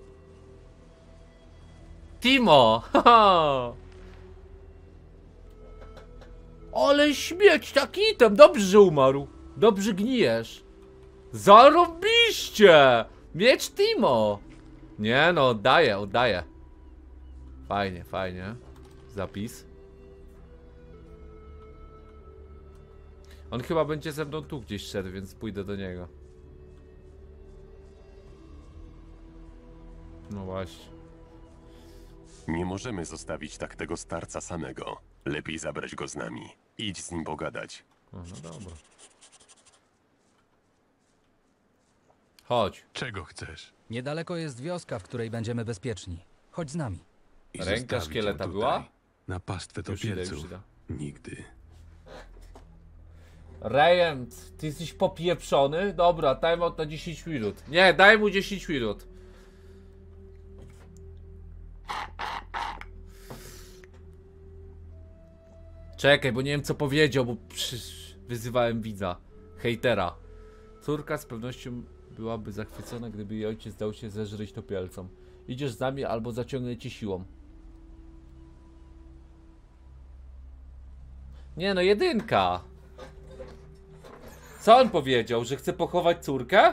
Timo! Haha! Ale śmieć, taki item. Dobrze, że umarł. Dobrze gnijesz. Zarobiście! Miecz Timo! Nie no, oddaję, oddaję. Fajnie, fajnie. Zapis. On chyba będzie ze mną tu gdzieś szedł, więc pójdę do niego. No właśnie.
Nie możemy zostawić tak tego starca samego. Lepiej zabrać go z nami. Idź z nim pogadać.
O, no dobra. Chodź.
Czego chcesz?
Niedaleko jest wioska, w której będziemy bezpieczni. Chodź z nami.
I
Ręka
zostawić ją
szkieleta
tutaj,
była?
Na pastwę
Już idę,
topielców.
już idę.
Nigdy.
Rejent, ty jesteś popieprzony? Dobra, timeout na 10 minut. Nie, daj mu 10 minut. Czekaj, bo nie wiem co powiedział, bo wyzywałem widza. Hejtera. Córka z pewnością byłaby zachwycona, gdyby jej ojciec dał się zeżreć topielcom. Idziesz z nami albo zaciągnę cię siłą. Nie no, jedynka. Co on powiedział? Że chce pochować córkę?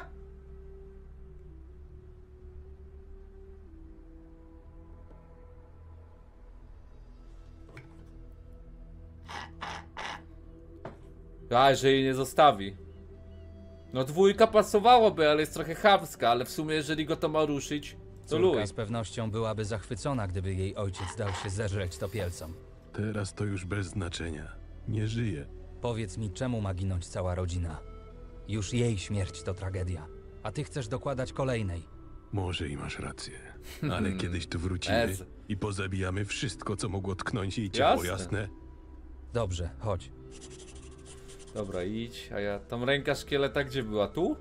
A, że jej nie zostawi. No dwójka pasowałoby, ale jest trochę chamska, ale w sumie jeżeli go to ma ruszyć, to luj.
Córka z pewnością byłaby zachwycona, gdyby jej ojciec dał się zeżreć topielcom.
Teraz to już bez znaczenia. Nie żyje.
Powiedz mi, czemu ma ginąć cała rodzina? Już jej śmierć to tragedia, a ty chcesz dokładać kolejnej.
Może i masz rację, ale kiedyś tu wrócimy i pozabijamy wszystko, co mogło tknąć jej ciało, jasne?
Dobrze, chodź.
Dobra, idź, a ja... Tam ręka szkieleta gdzie była? Tu?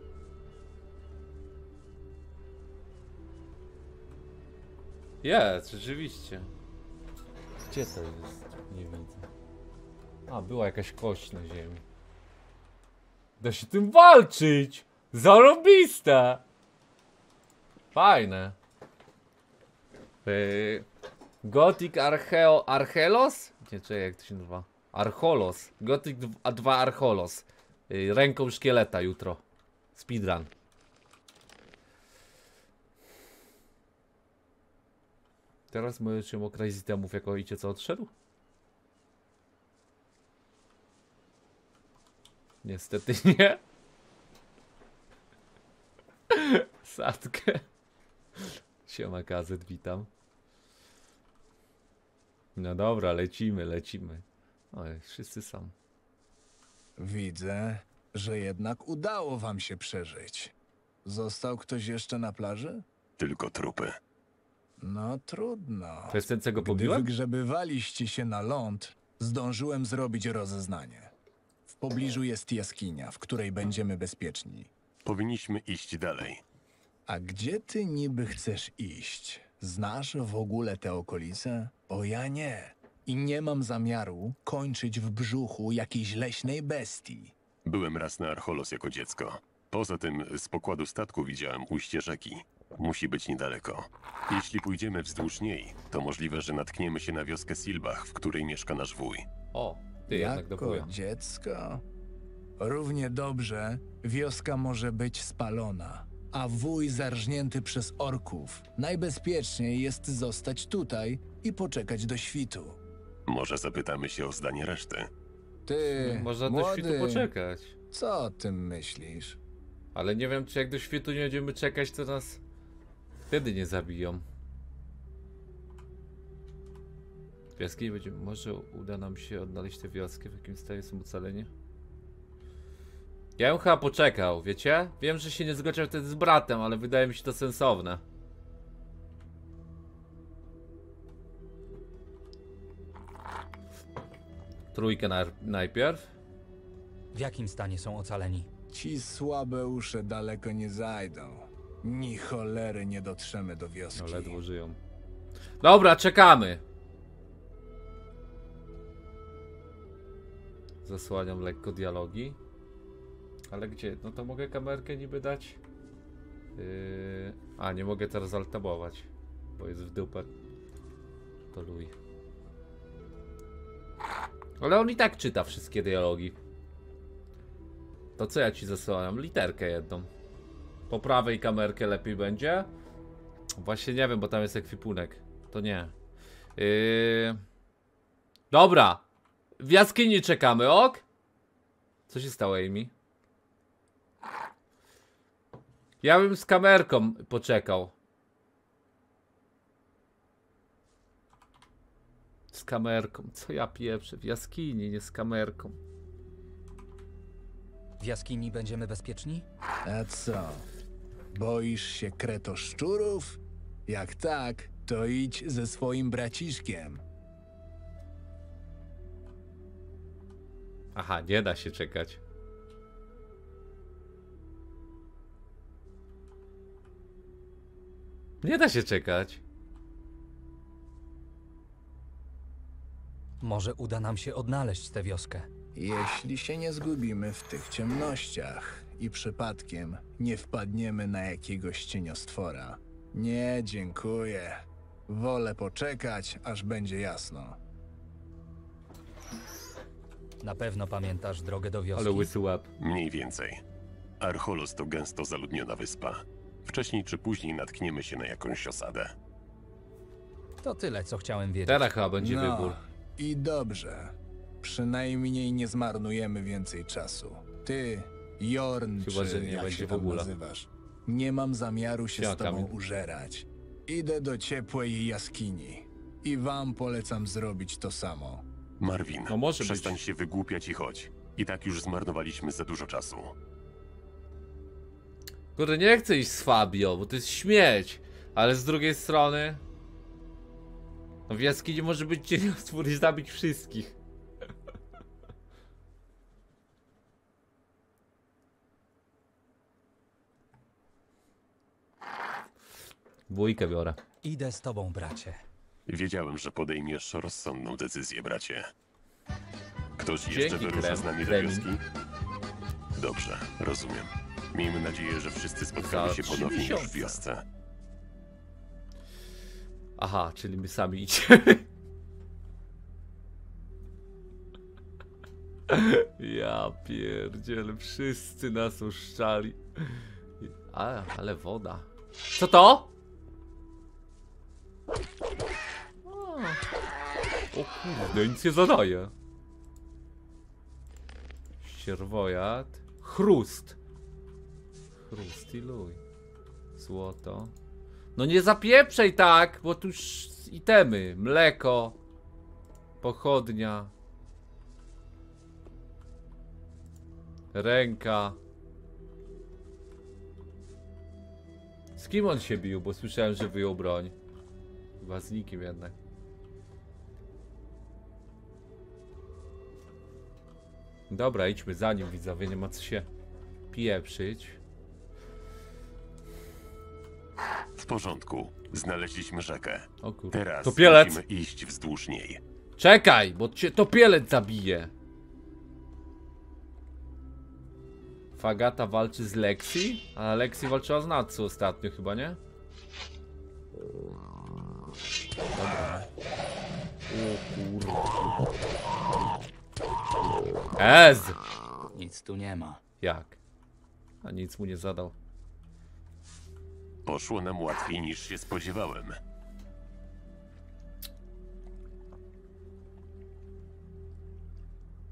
Jest, rzeczywiście. Gdzie to jest? Nie widzę. A, była jakaś kość na ziemi. Da się tym walczyć! Zarobiste! Fajne. Gothic Archelos? Nie, czekaj, jak to się nazywa? Archolos. Gothic 2 Archolos. Ręką szkieleta jutro. Speedrun. Teraz możesz się okraść z itemów, jak ojciec odszedł? Niestety nie. Sadkę. Siema Kazet, witam. No dobra, lecimy, lecimy. Oj, wszyscy są.
Widzę, że jednak udało wam się przeżyć. Został ktoś jeszcze na plaży?
Tylko trupy.
No trudno.
To jest ten, co go
Gdy
pobiłem?
wygrzebywaliście się na ląd, zdążyłem zrobić rozeznanie. W pobliżu jest jaskinia, w której będziemy bezpieczni.
Powinniśmy iść dalej.
A gdzie ty niby chcesz iść? Znasz w ogóle te okolice? Bo ja nie. I nie mam zamiaru kończyć w brzuchu jakiejś leśnej bestii.
Byłem raz na Archolos jako dziecko. Poza tym z pokładu statku widziałem ujście rzeki. Musi być niedaleko. Jeśli pójdziemy wzdłuż niej, to możliwe, że natkniemy się na wioskę Silbach, w której mieszka nasz wuj.
O, ty jednak do
Jako
wuja.
dziecko? Równie dobrze wioska może być spalona, a wuj zarżnięty przez orków. Najbezpieczniej jest zostać tutaj i poczekać do świtu.
Może zapytamy się o zdanie reszty.
Ty,
Można do
młody,
świtu poczekać.
co o tym myślisz?
Ale nie wiem, czy jak do świtu nie będziemy czekać, to nas wtedy nie zabiją. Wioski będzie. Może uda nam się odnaleźć tę wioskę, w jakim stanie są ocaleni. Ja bym chyba poczekał, wiecie? Wiem, że się nie zgodził wtedy z bratem, ale wydaje mi się to sensowne. Trójkę najpierw.
W jakim stanie są ocaleni?
Ci słabe usze daleko nie zajdą. Ni cholery nie dotrzemy do wioski.
No ledwo żyją. Dobra, czekamy. Zasłaniam lekko dialogi. Ale gdzie? No to mogę kamerkę niby dać. A, nie mogę teraz altabować, bo jest w dupę. To luj. Ale on i tak czyta wszystkie dialogi. To co ja ci zasłaniam? Literkę jedną. Po prawej kamerkę lepiej będzie? Właśnie nie wiem, bo tam jest ekwipunek. To nie. Dobra. W jaskini czekamy, ok? Co się stało, Amy? Ja bym z kamerką poczekał. Z kamerką. Co ja pieprzę? W jaskini, nie z kamerką.
W jaskini będziemy bezpieczni?
A co? Boisz się kretoszczurów? Jak tak, to idź ze swoim braciszkiem.
Aha, nie da się czekać. Nie da się czekać.
Może uda nam się odnaleźć tę wioskę.
Jeśli się nie zgubimy w tych ciemnościach i przypadkiem nie wpadniemy na jakiegoś cieniostwora. Nie, dziękuję. Wolę poczekać, aż będzie jasno.
Na pewno pamiętasz drogę do wioski.
Ale łysy łeb.
Mniej więcej. Archolos to gęsto zaludniona wyspa. Wcześniej czy później natkniemy się na jakąś osadę.
To tyle, co chciałem wiedzieć.
Teraz chyba będzie wybór.
I dobrze. Przynajmniej nie zmarnujemy więcej czasu. Ty, Jorn,
Chyba,
czy
że nie
jak
będzie
się
w
tam
ogóle.
nazywasz. Nie mam zamiaru się
Ja,
z tobą
Kamil.
użerać. Idę do ciepłej jaskini. I wam polecam zrobić to samo.
Marvin,
No może
przestań się wygłupiać i chodź. I tak już zmarnowaliśmy za dużo czasu.
Kurde, nie chcę iść z Fabio, bo to jest śmieć. Ale z drugiej strony... No w jaskini może być cieniostwór i zabić wszystkich. Dwójkę biorę.
Idę z tobą, bracie.
Wiedziałem, że podejmiesz rozsądną decyzję, bracie. Ktoś jeszcze
Dzięki,
wyrusza z nami do
Krem.
wioski? Dobrze, rozumiem. Miejmy nadzieję, że wszyscy spotkamy
Za
się
3
ponownie już w
miesiące.
wiosce.
Aha, czyli my sami idziemy. Ja pierdzielę, wszyscy nas uszczali. Ale woda. Co to? O kurde, nic nie zadaje. Sierwojad. Chrust. Chrust i luj. Złoto. No nie zapieprzej tak, bo tu już itemy. Mleko. Pochodnia. Ręka. Z kim on się bił? Bo słyszałem, że wyjął broń. Chyba z nikim jednak. Dobra, idźmy za nim, widzowie, nie ma co się pieprzyć.
W porządku, znaleźliśmy rzekę.
O kurde.
Teraz
Topielec!
musimy iść wzdłuż niej.
Czekaj, bo cię topielec zabije. Fagata walczy z Lexi? A Lexi walczyła z Natsu ostatnio chyba, nie? Dobra. O kurde. Ez!
Nic tu nie ma.
Jak? A nic mu nie zadał.
Poszło nam łatwiej niż się spodziewałem.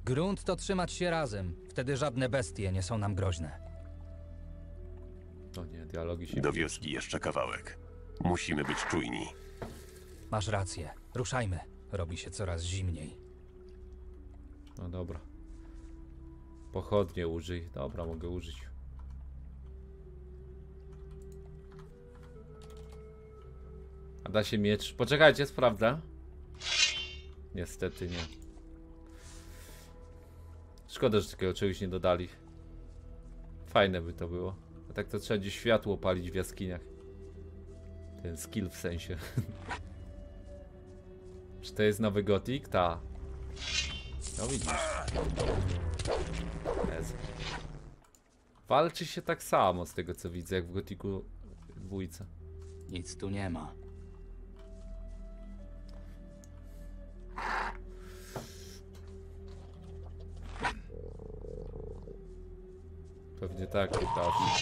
Grunt to trzymać się razem. Wtedy żadne bestie nie są nam groźne.
No nie, dialogi się...
Do wioski jeszcze kawałek. Musimy być czujni.
Masz rację. Ruszajmy. Robi się coraz zimniej.
No dobra. Pochodnie użyj. Dobra, mogę użyć. A da się miecz? Poczekajcie, sprawdzę. Niestety nie. Szkoda, że takiego czegoś nie dodali. Fajne by to było. A tak to trzeba gdzieś światło palić w jaskiniach. Ten skill w sensie. Czy to jest nowy Gothic? Ta. No widzisz. Jezu. Walczy się tak samo z tego co widzę, jak w Gothicu 2.
Nic tu nie ma.
Pewnie tak, Kutasz.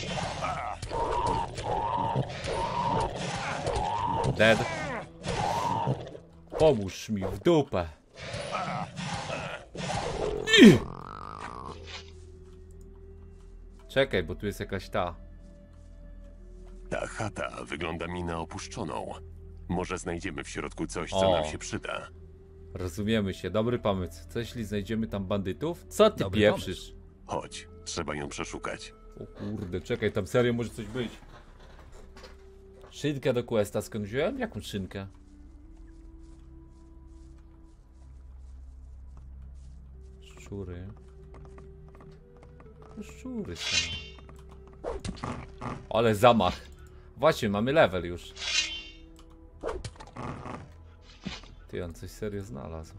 Dead. Pomóż mi w dupę. Czekaj, bo tu jest jakaś ta.
Ta chata wygląda mi na opuszczoną. Może znajdziemy w środku coś, co
O.
nam się przyda.
Rozumiemy się, dobry pomysł. Co jeśli znajdziemy tam bandytów? Co ty
Dobry
pieprzysz?
Chodź, trzeba ją przeszukać.
O kurde, czekaj, tam serio może coś być. Szynkę do questa skąd wziąłem? Jaką szynkę? Szczury. To szczury są. Ale zamach. Właśnie, mamy level już. Ty, on coś serio znalazł.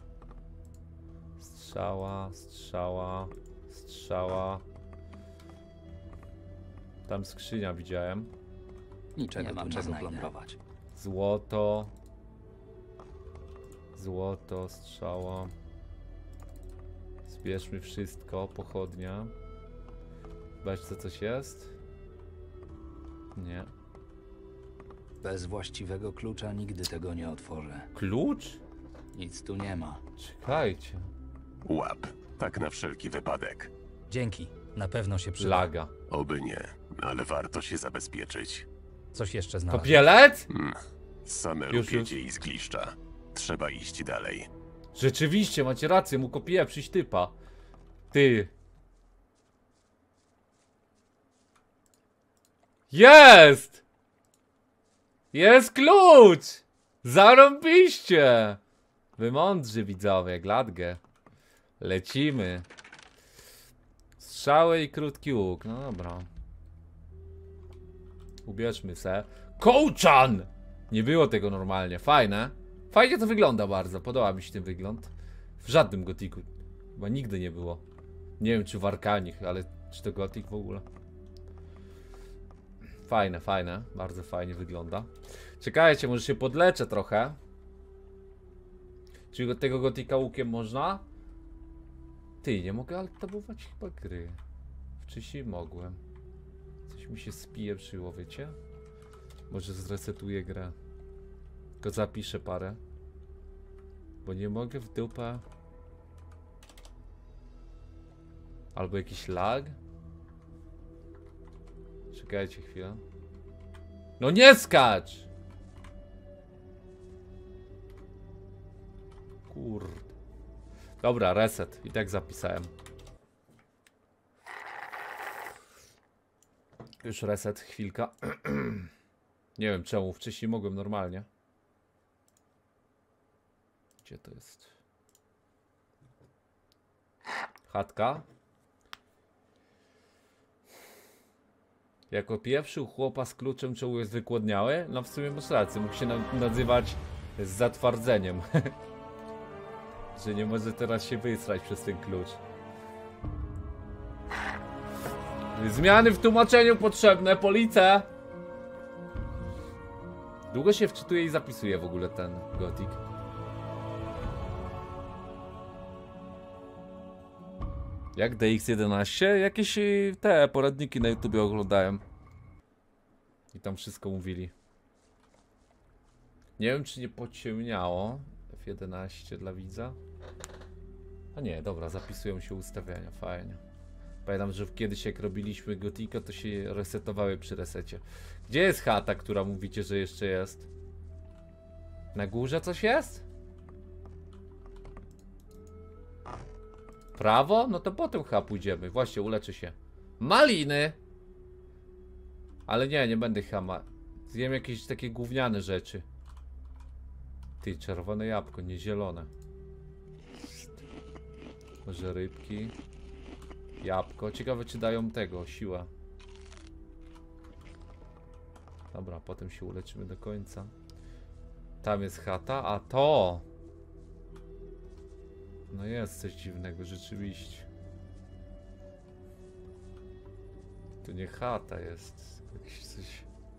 Strzała, strzała, strzała. Tam skrzynia widziałem.
Niczego nie ma czego plądrować.
Złoto. Złoto, strzała. Zbierzmy wszystko, pochodnia. Weź co coś jest? Nie.
Bez właściwego klucza nigdy tego nie otworzę.
Klucz?
Nic tu nie ma.
Czekajcie.
Łap, tak na wszelki wypadek.
Dzięki. Na pewno się przyda.
Laga.
Oby nie, ale warto się zabezpieczyć.
Coś jeszcze znalazłem.
Popielet?
Same
Już.
rupiecie i zgliszcza. Trzeba iść dalej.
Rzeczywiście, macie rację, mógł opieprzyć typa. Ty. Jest! Jest klucz! Zarąbiście! Wy mądrzy widzowie, gladgę. Lecimy. Strzały i krótki łuk, no dobra. Ubierzmy se. Kołczan! Nie było tego normalnie, fajne. Fajnie to wygląda bardzo, podoba mi się ten wygląd. W żadnym Gothicu chyba nigdy nie było. Nie wiem czy w Arkanich, ale czy to Gothic w ogóle. Fajne, fajne, bardzo fajnie wygląda. Czekajcie, może się podleczę trochę. Czy tego Gothica łukiem można? Ty, nie mogę altabować chyba gry. Wcześniej mogłem. Coś mi się spieprzyło, wiecie? Może zresetuję grę. Tylko zapiszę parę. Bo nie mogę w dupę. Albo jakiś lag? Czekajcie chwilę. No nie skacz! Kurde. Dobra, reset. I tak zapisałem. Już reset, chwilka. Nie wiem czemu, wcześniej mogłem normalnie. Gdzie to jest? Chatka. Jako pierwszy u chłopa z kluczem czoło jest wykładniały? No w sumie masz rację, mógł się nazywać z zatwardzeniem. Że nie może teraz się wysrać przez ten klucz. Zmiany w tłumaczeniu potrzebne, police! Długo się wczytuje i zapisuje w ogóle ten Gothic. Jak DX11? Jakieś te poradniki na YouTubie oglądałem. I tam wszystko mówili. Nie wiem czy nie pociemniało. F11 dla widza. A nie, dobra, zapisują się ustawienia, fajnie. Pamiętam, że kiedyś jak robiliśmy Gothica, to się resetowały przy resecie. Gdzie jest chata, która mówicie, że jeszcze jest? Na górze coś jest? Prawo? No to potem chyba pójdziemy. Właśnie, uleczę się. Maliny! Ale nie będę chyba. Zjem jakieś takie gówniane rzeczy. Ty, czerwone jabłko, nie zielone. Może rybki. Jabłko. Ciekawe, czy dają tego, siłę. Dobra, potem się uleczymy do końca. Tam jest chata, a to... No jest coś dziwnego, rzeczywiście. To nie chata jest. Jakieś coś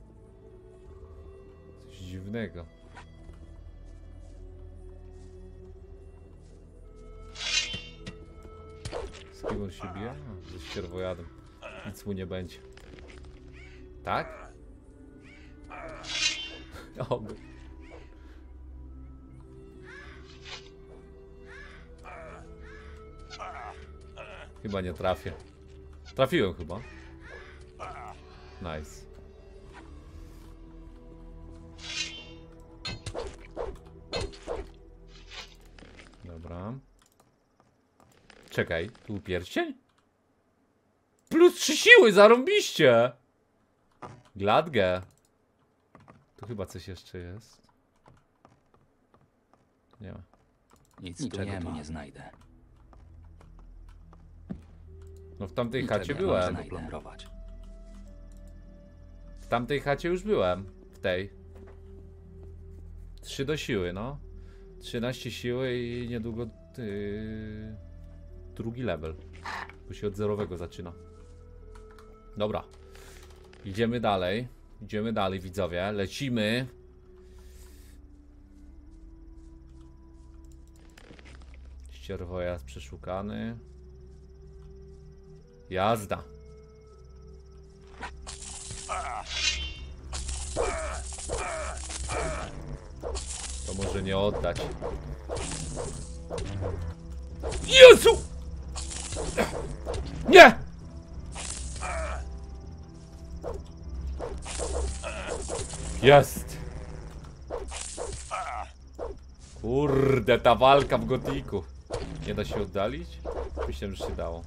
dziwnego. Z kim on się bije? A, ze ścierwojadem. Nic mu nie będzie. Tak? Oby. Chyba nie trafię. Trafiłem chyba. Nice. Dobra. Czekaj, tu był pierścień? Plus 3 siły, zarąbiście! Gladge. Tu chyba coś jeszcze jest. Nie ma.
Niczego tu nie znajdę.
No w tamtej chacie byłem. W tamtej chacie już byłem. W tej. 3 do siły, no. 13 siły i niedługo drugi level. Bo się od zerowego zaczyna. Dobra. Idziemy dalej. Idziemy dalej, widzowie. Lecimy. Ścierwojazd przeszukany. Jazda. To może nie oddać. Jezu! Nie! Jest! Kurde, ta walka w Gothicu. Nie da się oddalić? Myślałem, że się dało.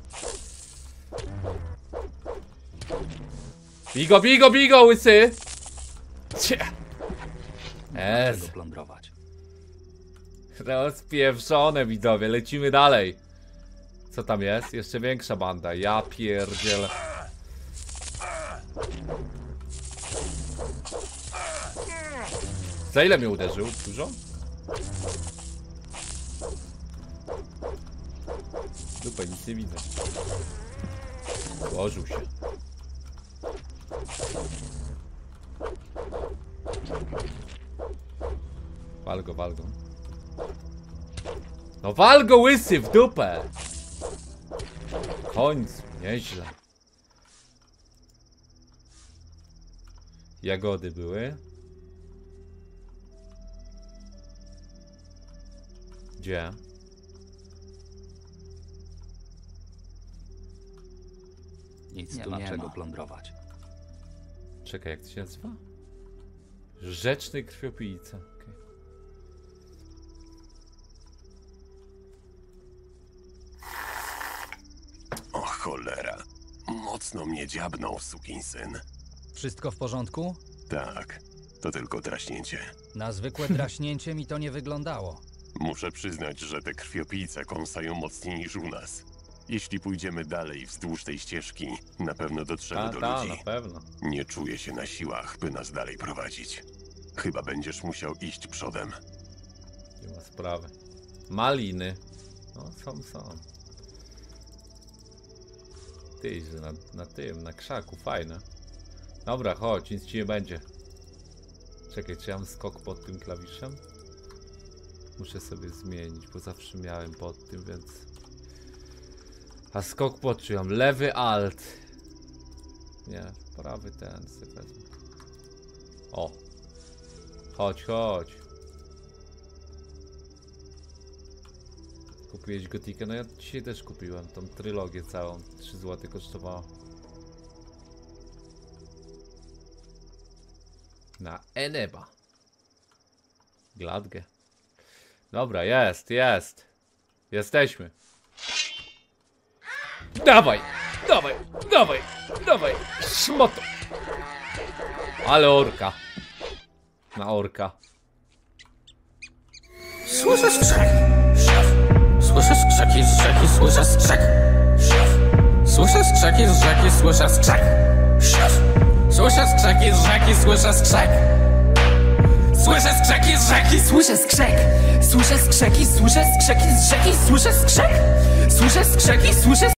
Bigo, bigo, bigo, łysy! Jest. Rozpiewrzone, widzowie, lecimy dalej. Co tam jest? Jeszcze większa banda. Ja pierdzielę. Za ile mnie uderzył? Dużo? Dupę, nic nie widzę. Złożył się. Wal go, wal go. No wal go, łysy, w dupę! W końcu, nieźle. Jagody były. Gdzie?
Nic tu nie ma czego plądrować.
Czekaj, jak to się nazywa? Rzeczny krwiopijca. Okay.
O cholera. Mocno mnie dziabnął, sukinsyn.
Wszystko w porządku?
Tak, to tylko draśnięcie.
Na zwykłe draśnięcie mi to nie wyglądało.
Muszę przyznać, że te krwiopijce kąsają mocniej niż u nas. Jeśli pójdziemy dalej wzdłuż tej ścieżki, na pewno dotrzemy do ludzi.
Na pewno.
Nie czuję się na siłach, by nas dalej prowadzić. Chyba będziesz musiał iść przodem.
Nie ma sprawy. Maliny. No, są. Ty, że na tym, na krzaku, fajne. Dobra, chodź, nic ci nie będzie. Czekaj, czy ja mam skok pod tym klawiszem? Muszę sobie zmienić, bo zawsze miałem pod tym, więc... A skok poczułem. Lewy alt. Nie, prawy ten sobie wezmę. O. Chodź, chodź. Kupiłeś Gotikę? No ja dzisiaj też kupiłem tą trylogię całą. 3 zł kosztowała. Na Eneba. Gladge. Dobra, jest. Jesteśmy. Dawaj! Szmoto! Ale orka. Na orka.
Słyszę skrzek. Słyszę skrzeki z rzeki, słyszę skrzek. Słyszę skrzeki z rzeki, słyszę skrzek. Słyszę skrzeki z rzeki, słyszę skrzek. Słyszę skrzeki z rzeki, słyszę skrzek. Słyszę skrzeki, słyszę skrzeki z rzeki, słyszę skrzek. Słyszę skrzeki, słyszę